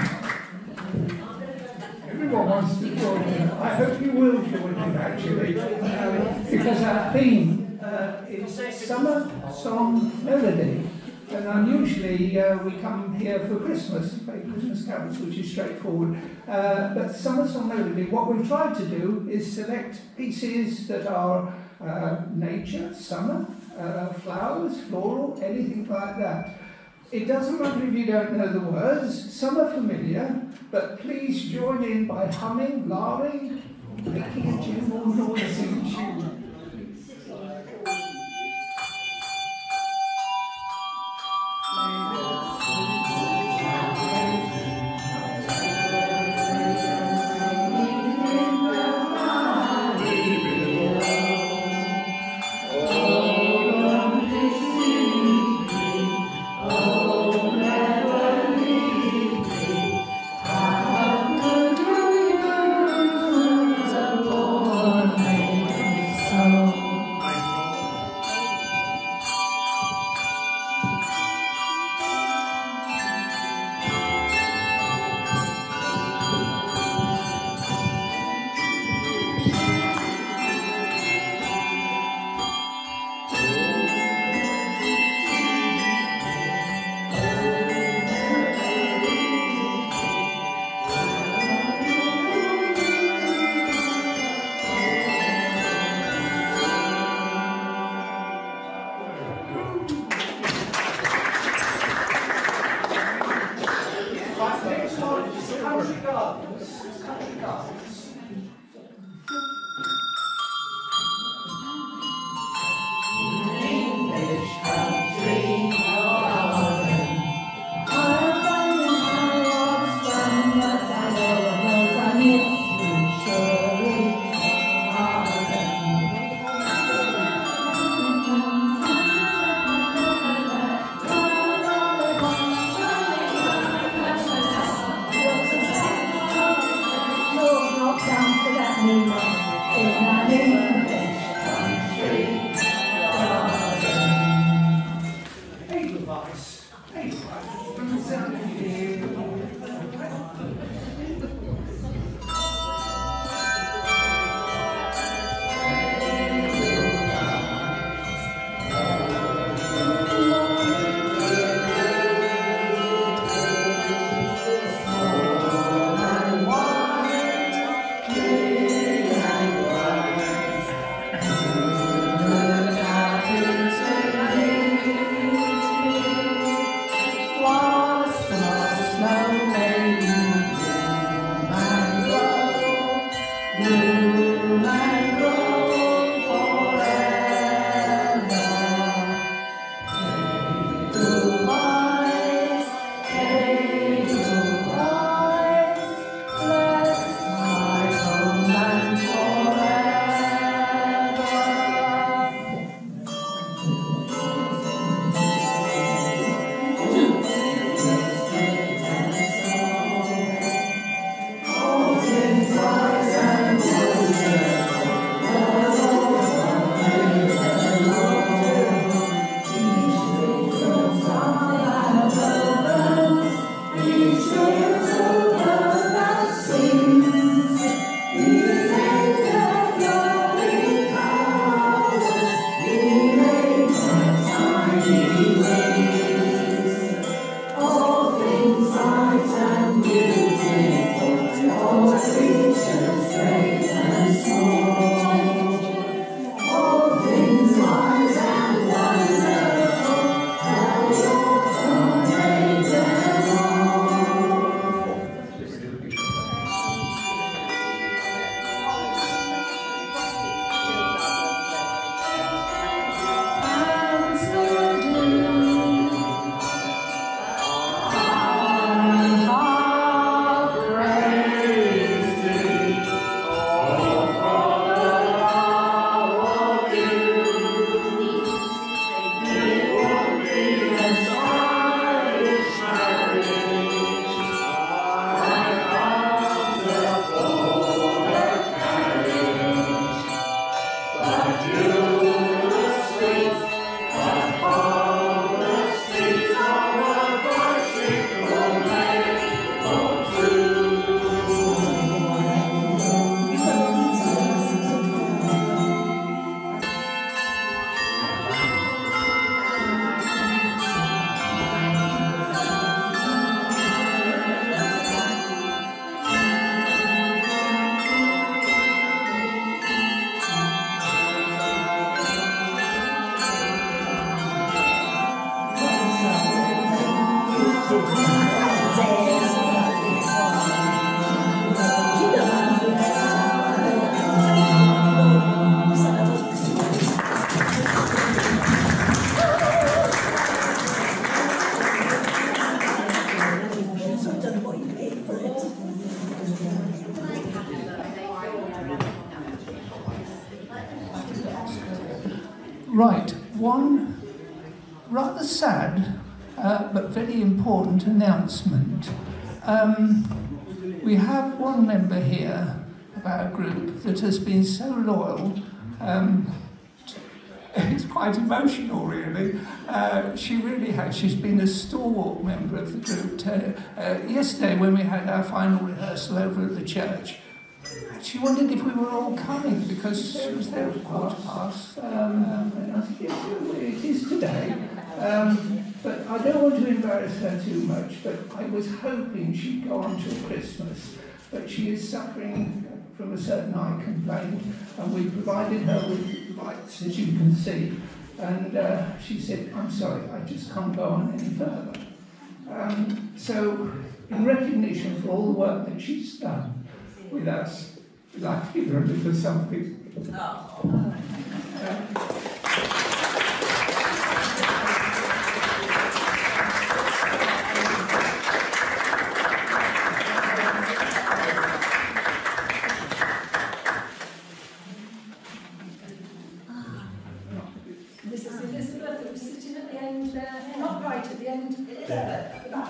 Everyone wants to join in. I hope you will join in, actually, um, because our theme uh, is Summer Song Melody. And unusually uh, we come here for Christmas, play Christmas carols, which is straightforward. Uh, but Summer Song Melody, what we've tried to do is select pieces that are uh, nature, summer, uh, flowers, floral, anything like that. It doesn't matter if you don't know the words, some are familiar, but please join in by humming, laughing, making a tune or noising tune. Oh Right, one rather sad uh, but very important announcement. Um, we have one member here of our group that has been so loyal. Um, it's quite emotional, really. Uh, she really has. She's been a stalwart member of the group. Uh, uh, yesterday, when we had our final rehearsal over at the church, she wondered if we were all coming because she was there at quarter past. Um, um, and I think it, it is today. Um, but I don't want to embarrass her too much, but I was hoping she'd go on till Christmas. But she is suffering from a certain eye complaint, and we provided her with lights, as you can see. And uh, she said, I'm sorry, I just can't go on any further. Um, so, in recognition for all the work that she's done with us, I'd like to give her a little something. Oh. This is Elizabeth, who's sitting at the end there, not right at the end, there, at the back.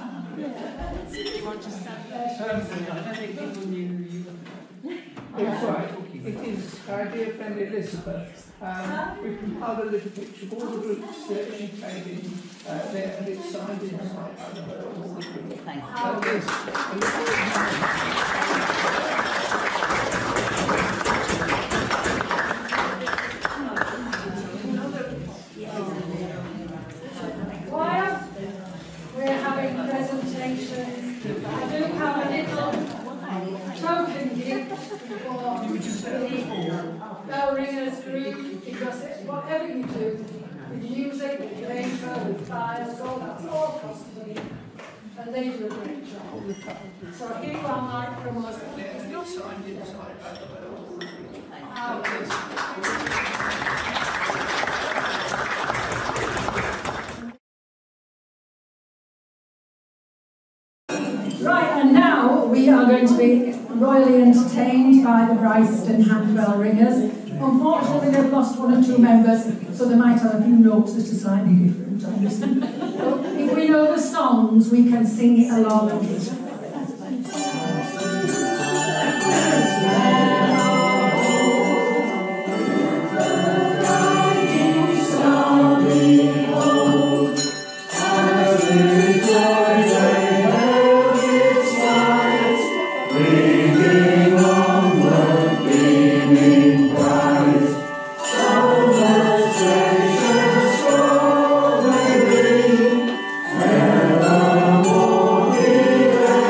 It's right. It is our dear friend Elizabeth. Um, we compiled a little picture of all the groups that she played in uh, there, and it's signed inside by her, all the groups. Thank you. Uh, Choir, we're having presentations. I do have a little token gift for the bell ringers group, because it, whatever you do, with music, with paper, with files, all that's all costly, and they do a great job. So here you are, Mike, from us. It's not signed inside by the way, all the groups. Right, and now we are going to be royally entertained by the Brighstone Handbell Ringers. Unfortunately, they've lost one or two members, so they might have a few notes that are slightly different. But if we know the songs, we can sing it along. Evermore be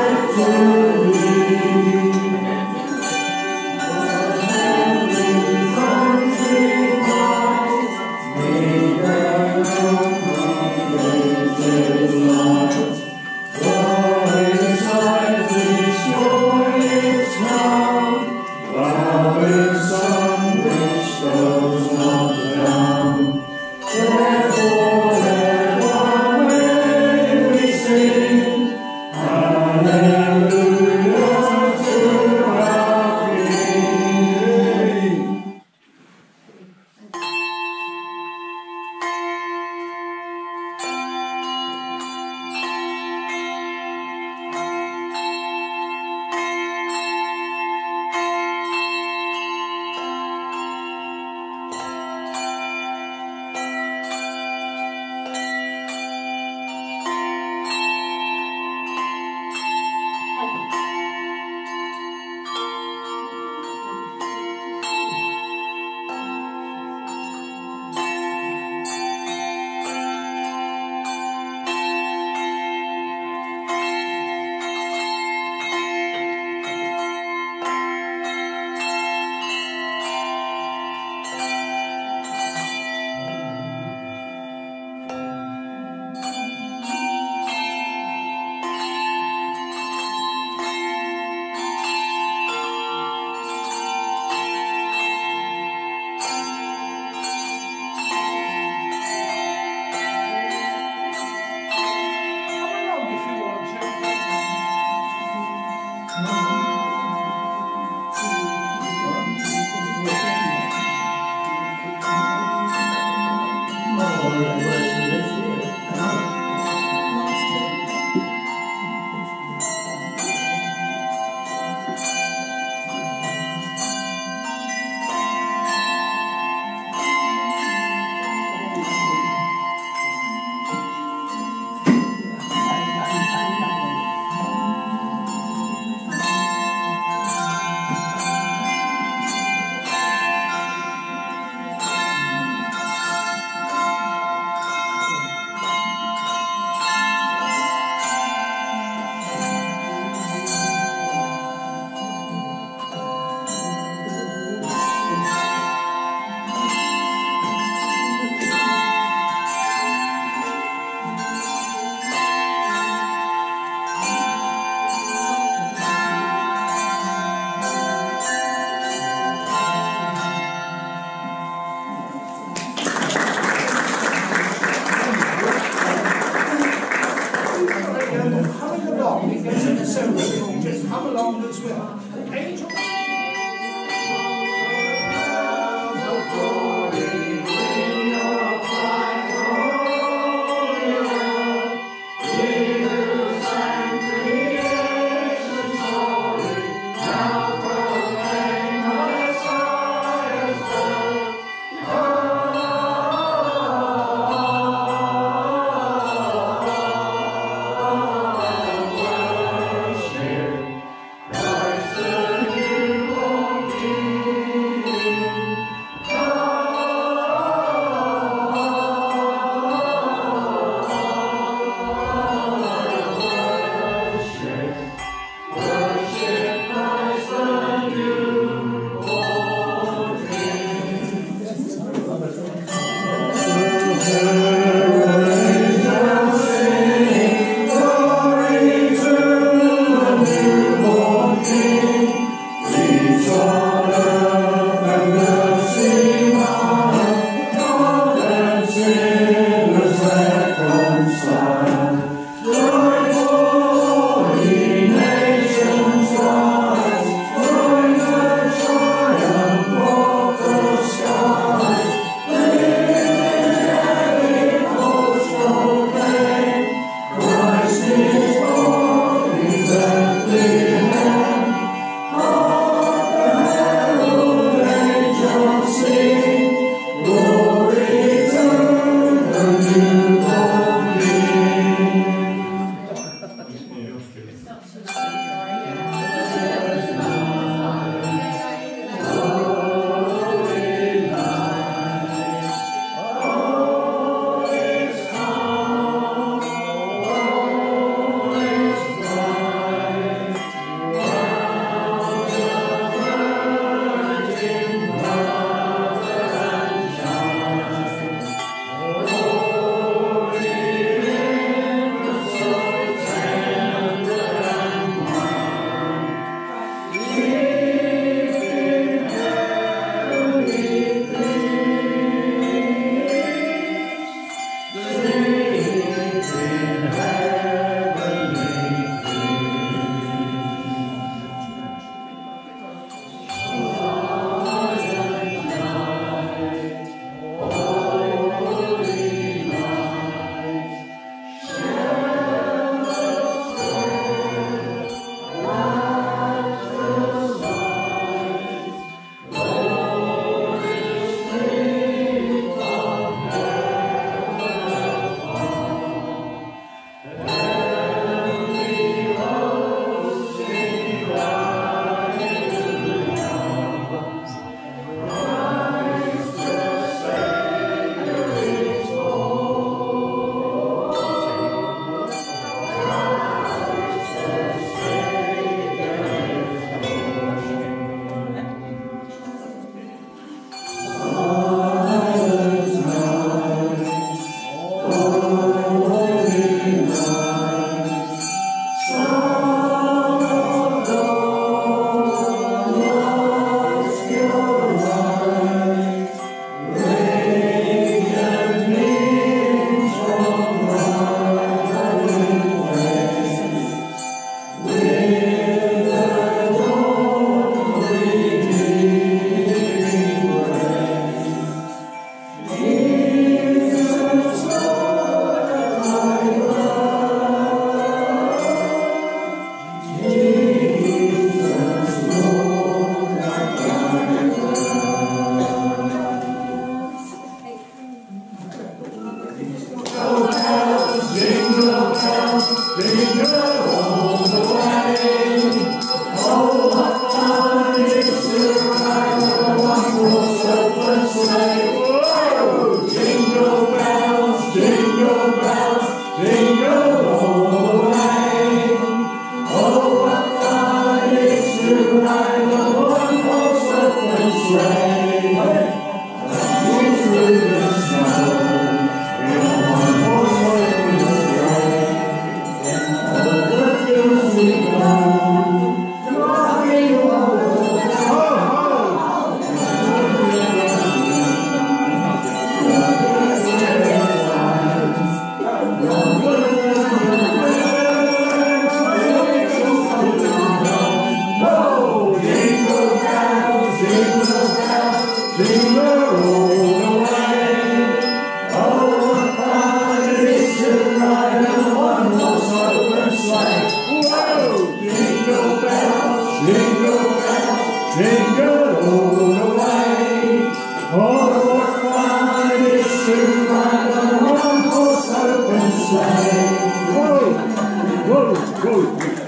jingle all the way. Oh, what fun it is to ride in a one-horse open sleigh. Whoa! Jingle bells, jingle bells, jingle all the way. Oh, what fun it is to ride on a one-horse open sleigh. Whoa! Whoa! Whoa!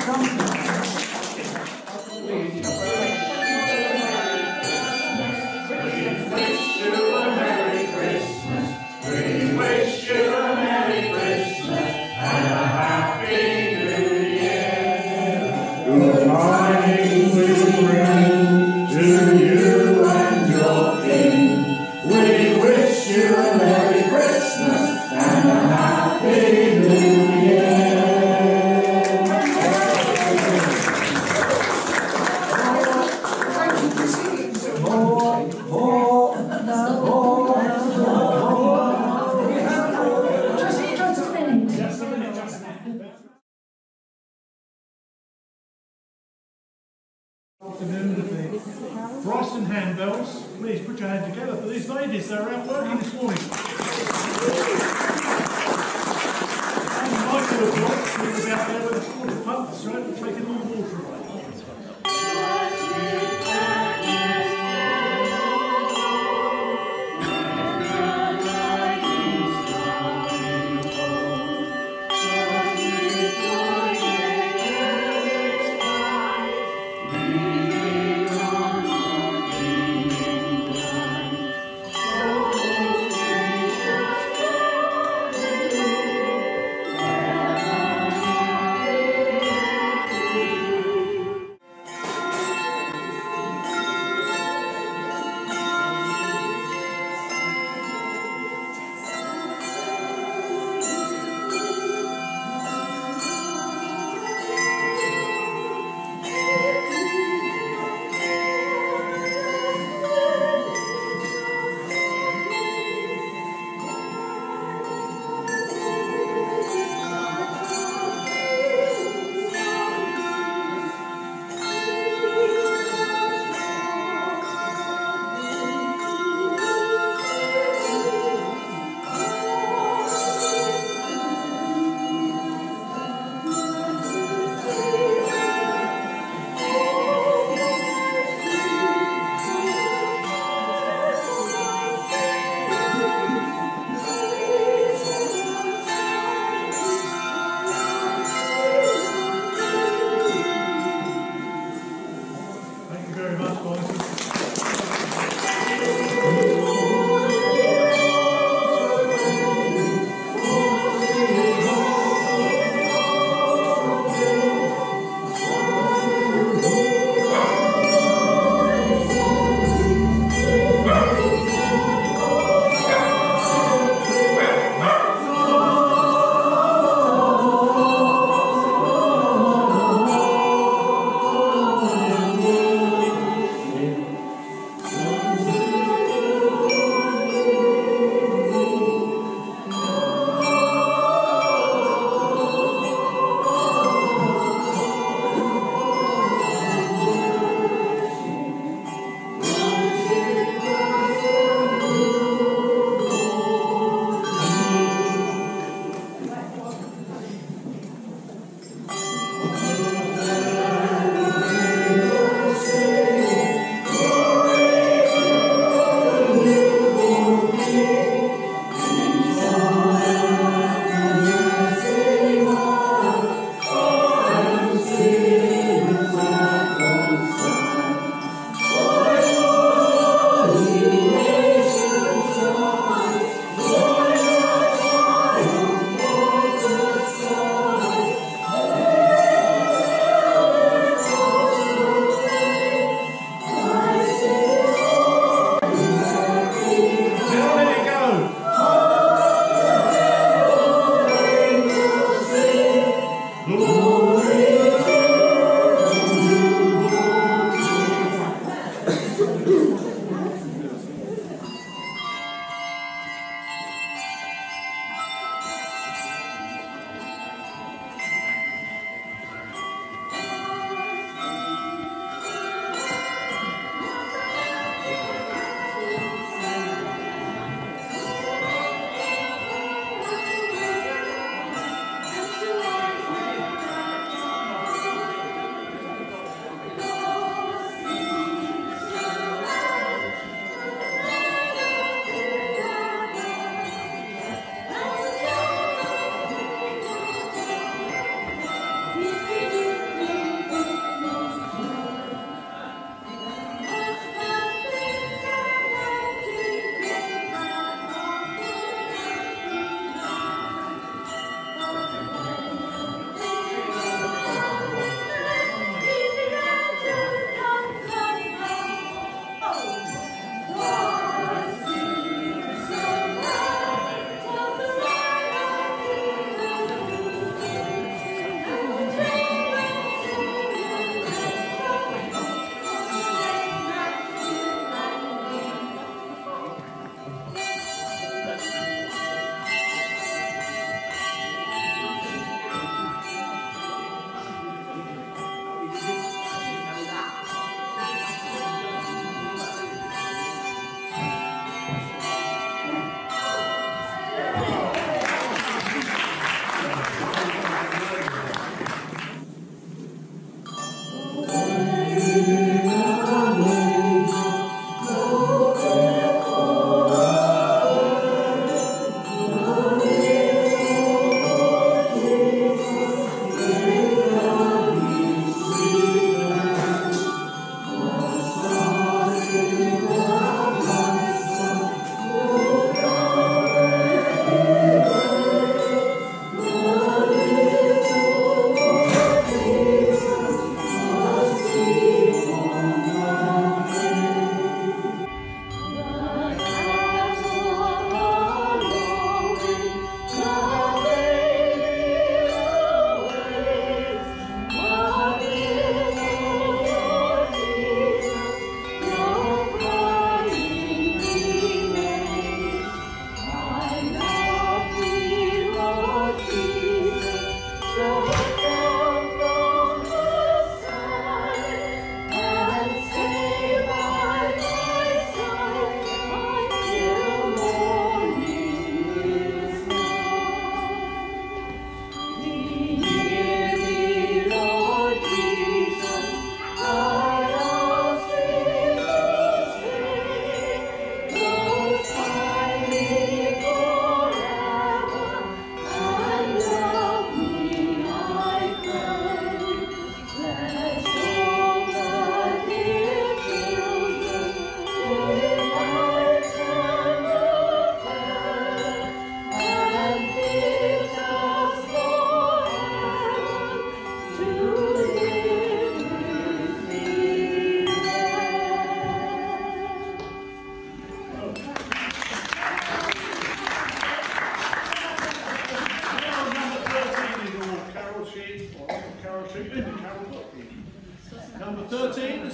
Afternoon of the Brighstone Handbells. Please put your hand together for these ladies. They're out working this morning. And Michael o'clock, he was out there with a quarter pump, so taking all the water away.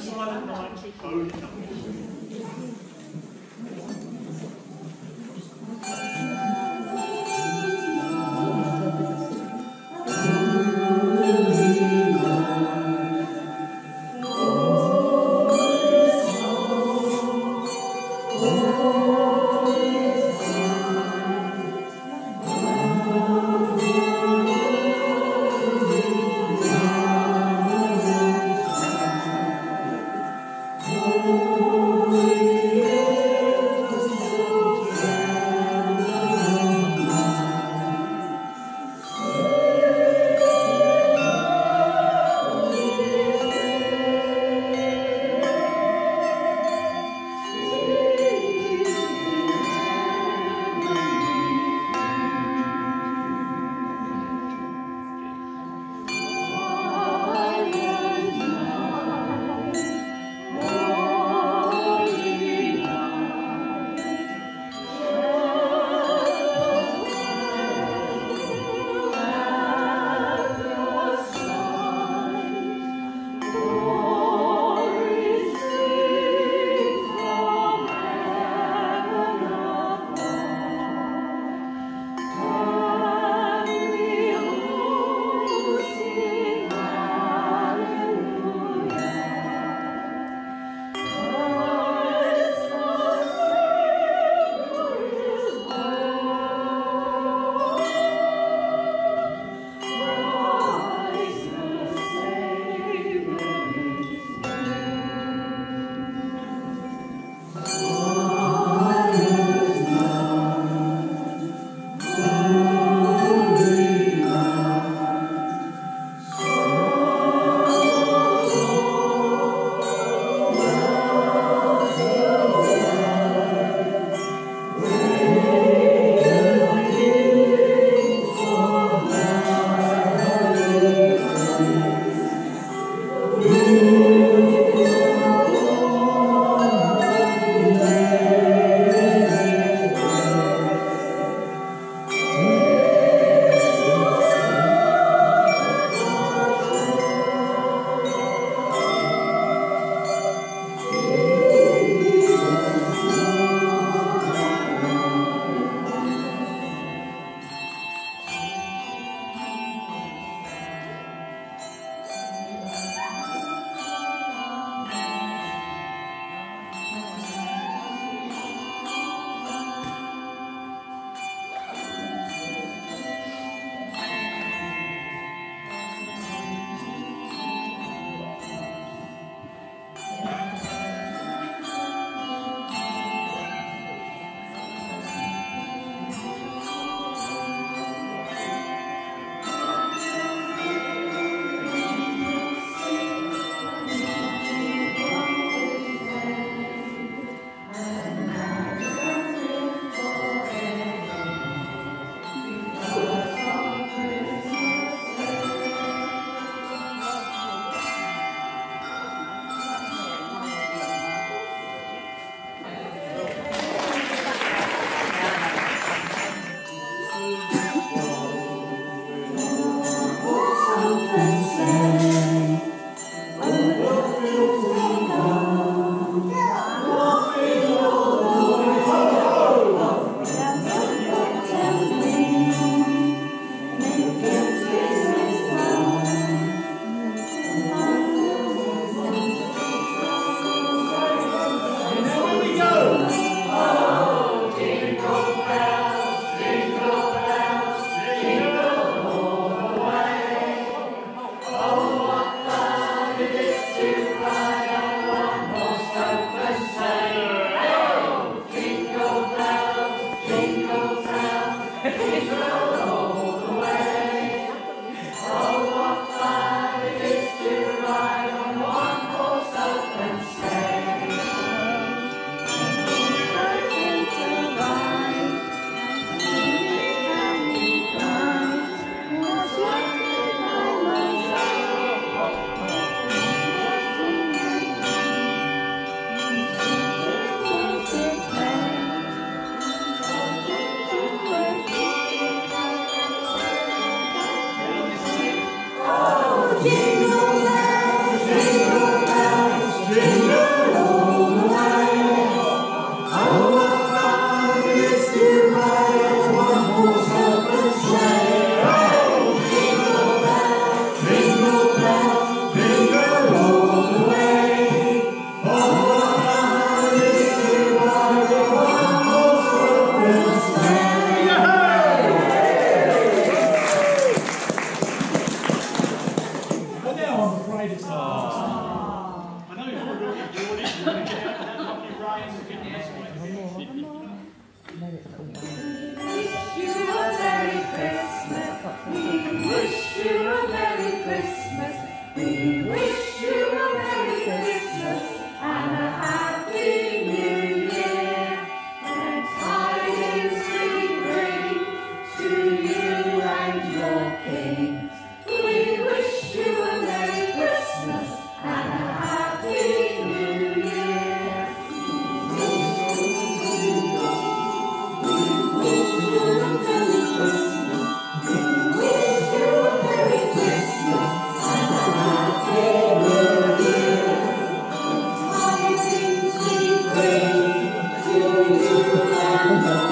Silent Night, Holy Night. lady,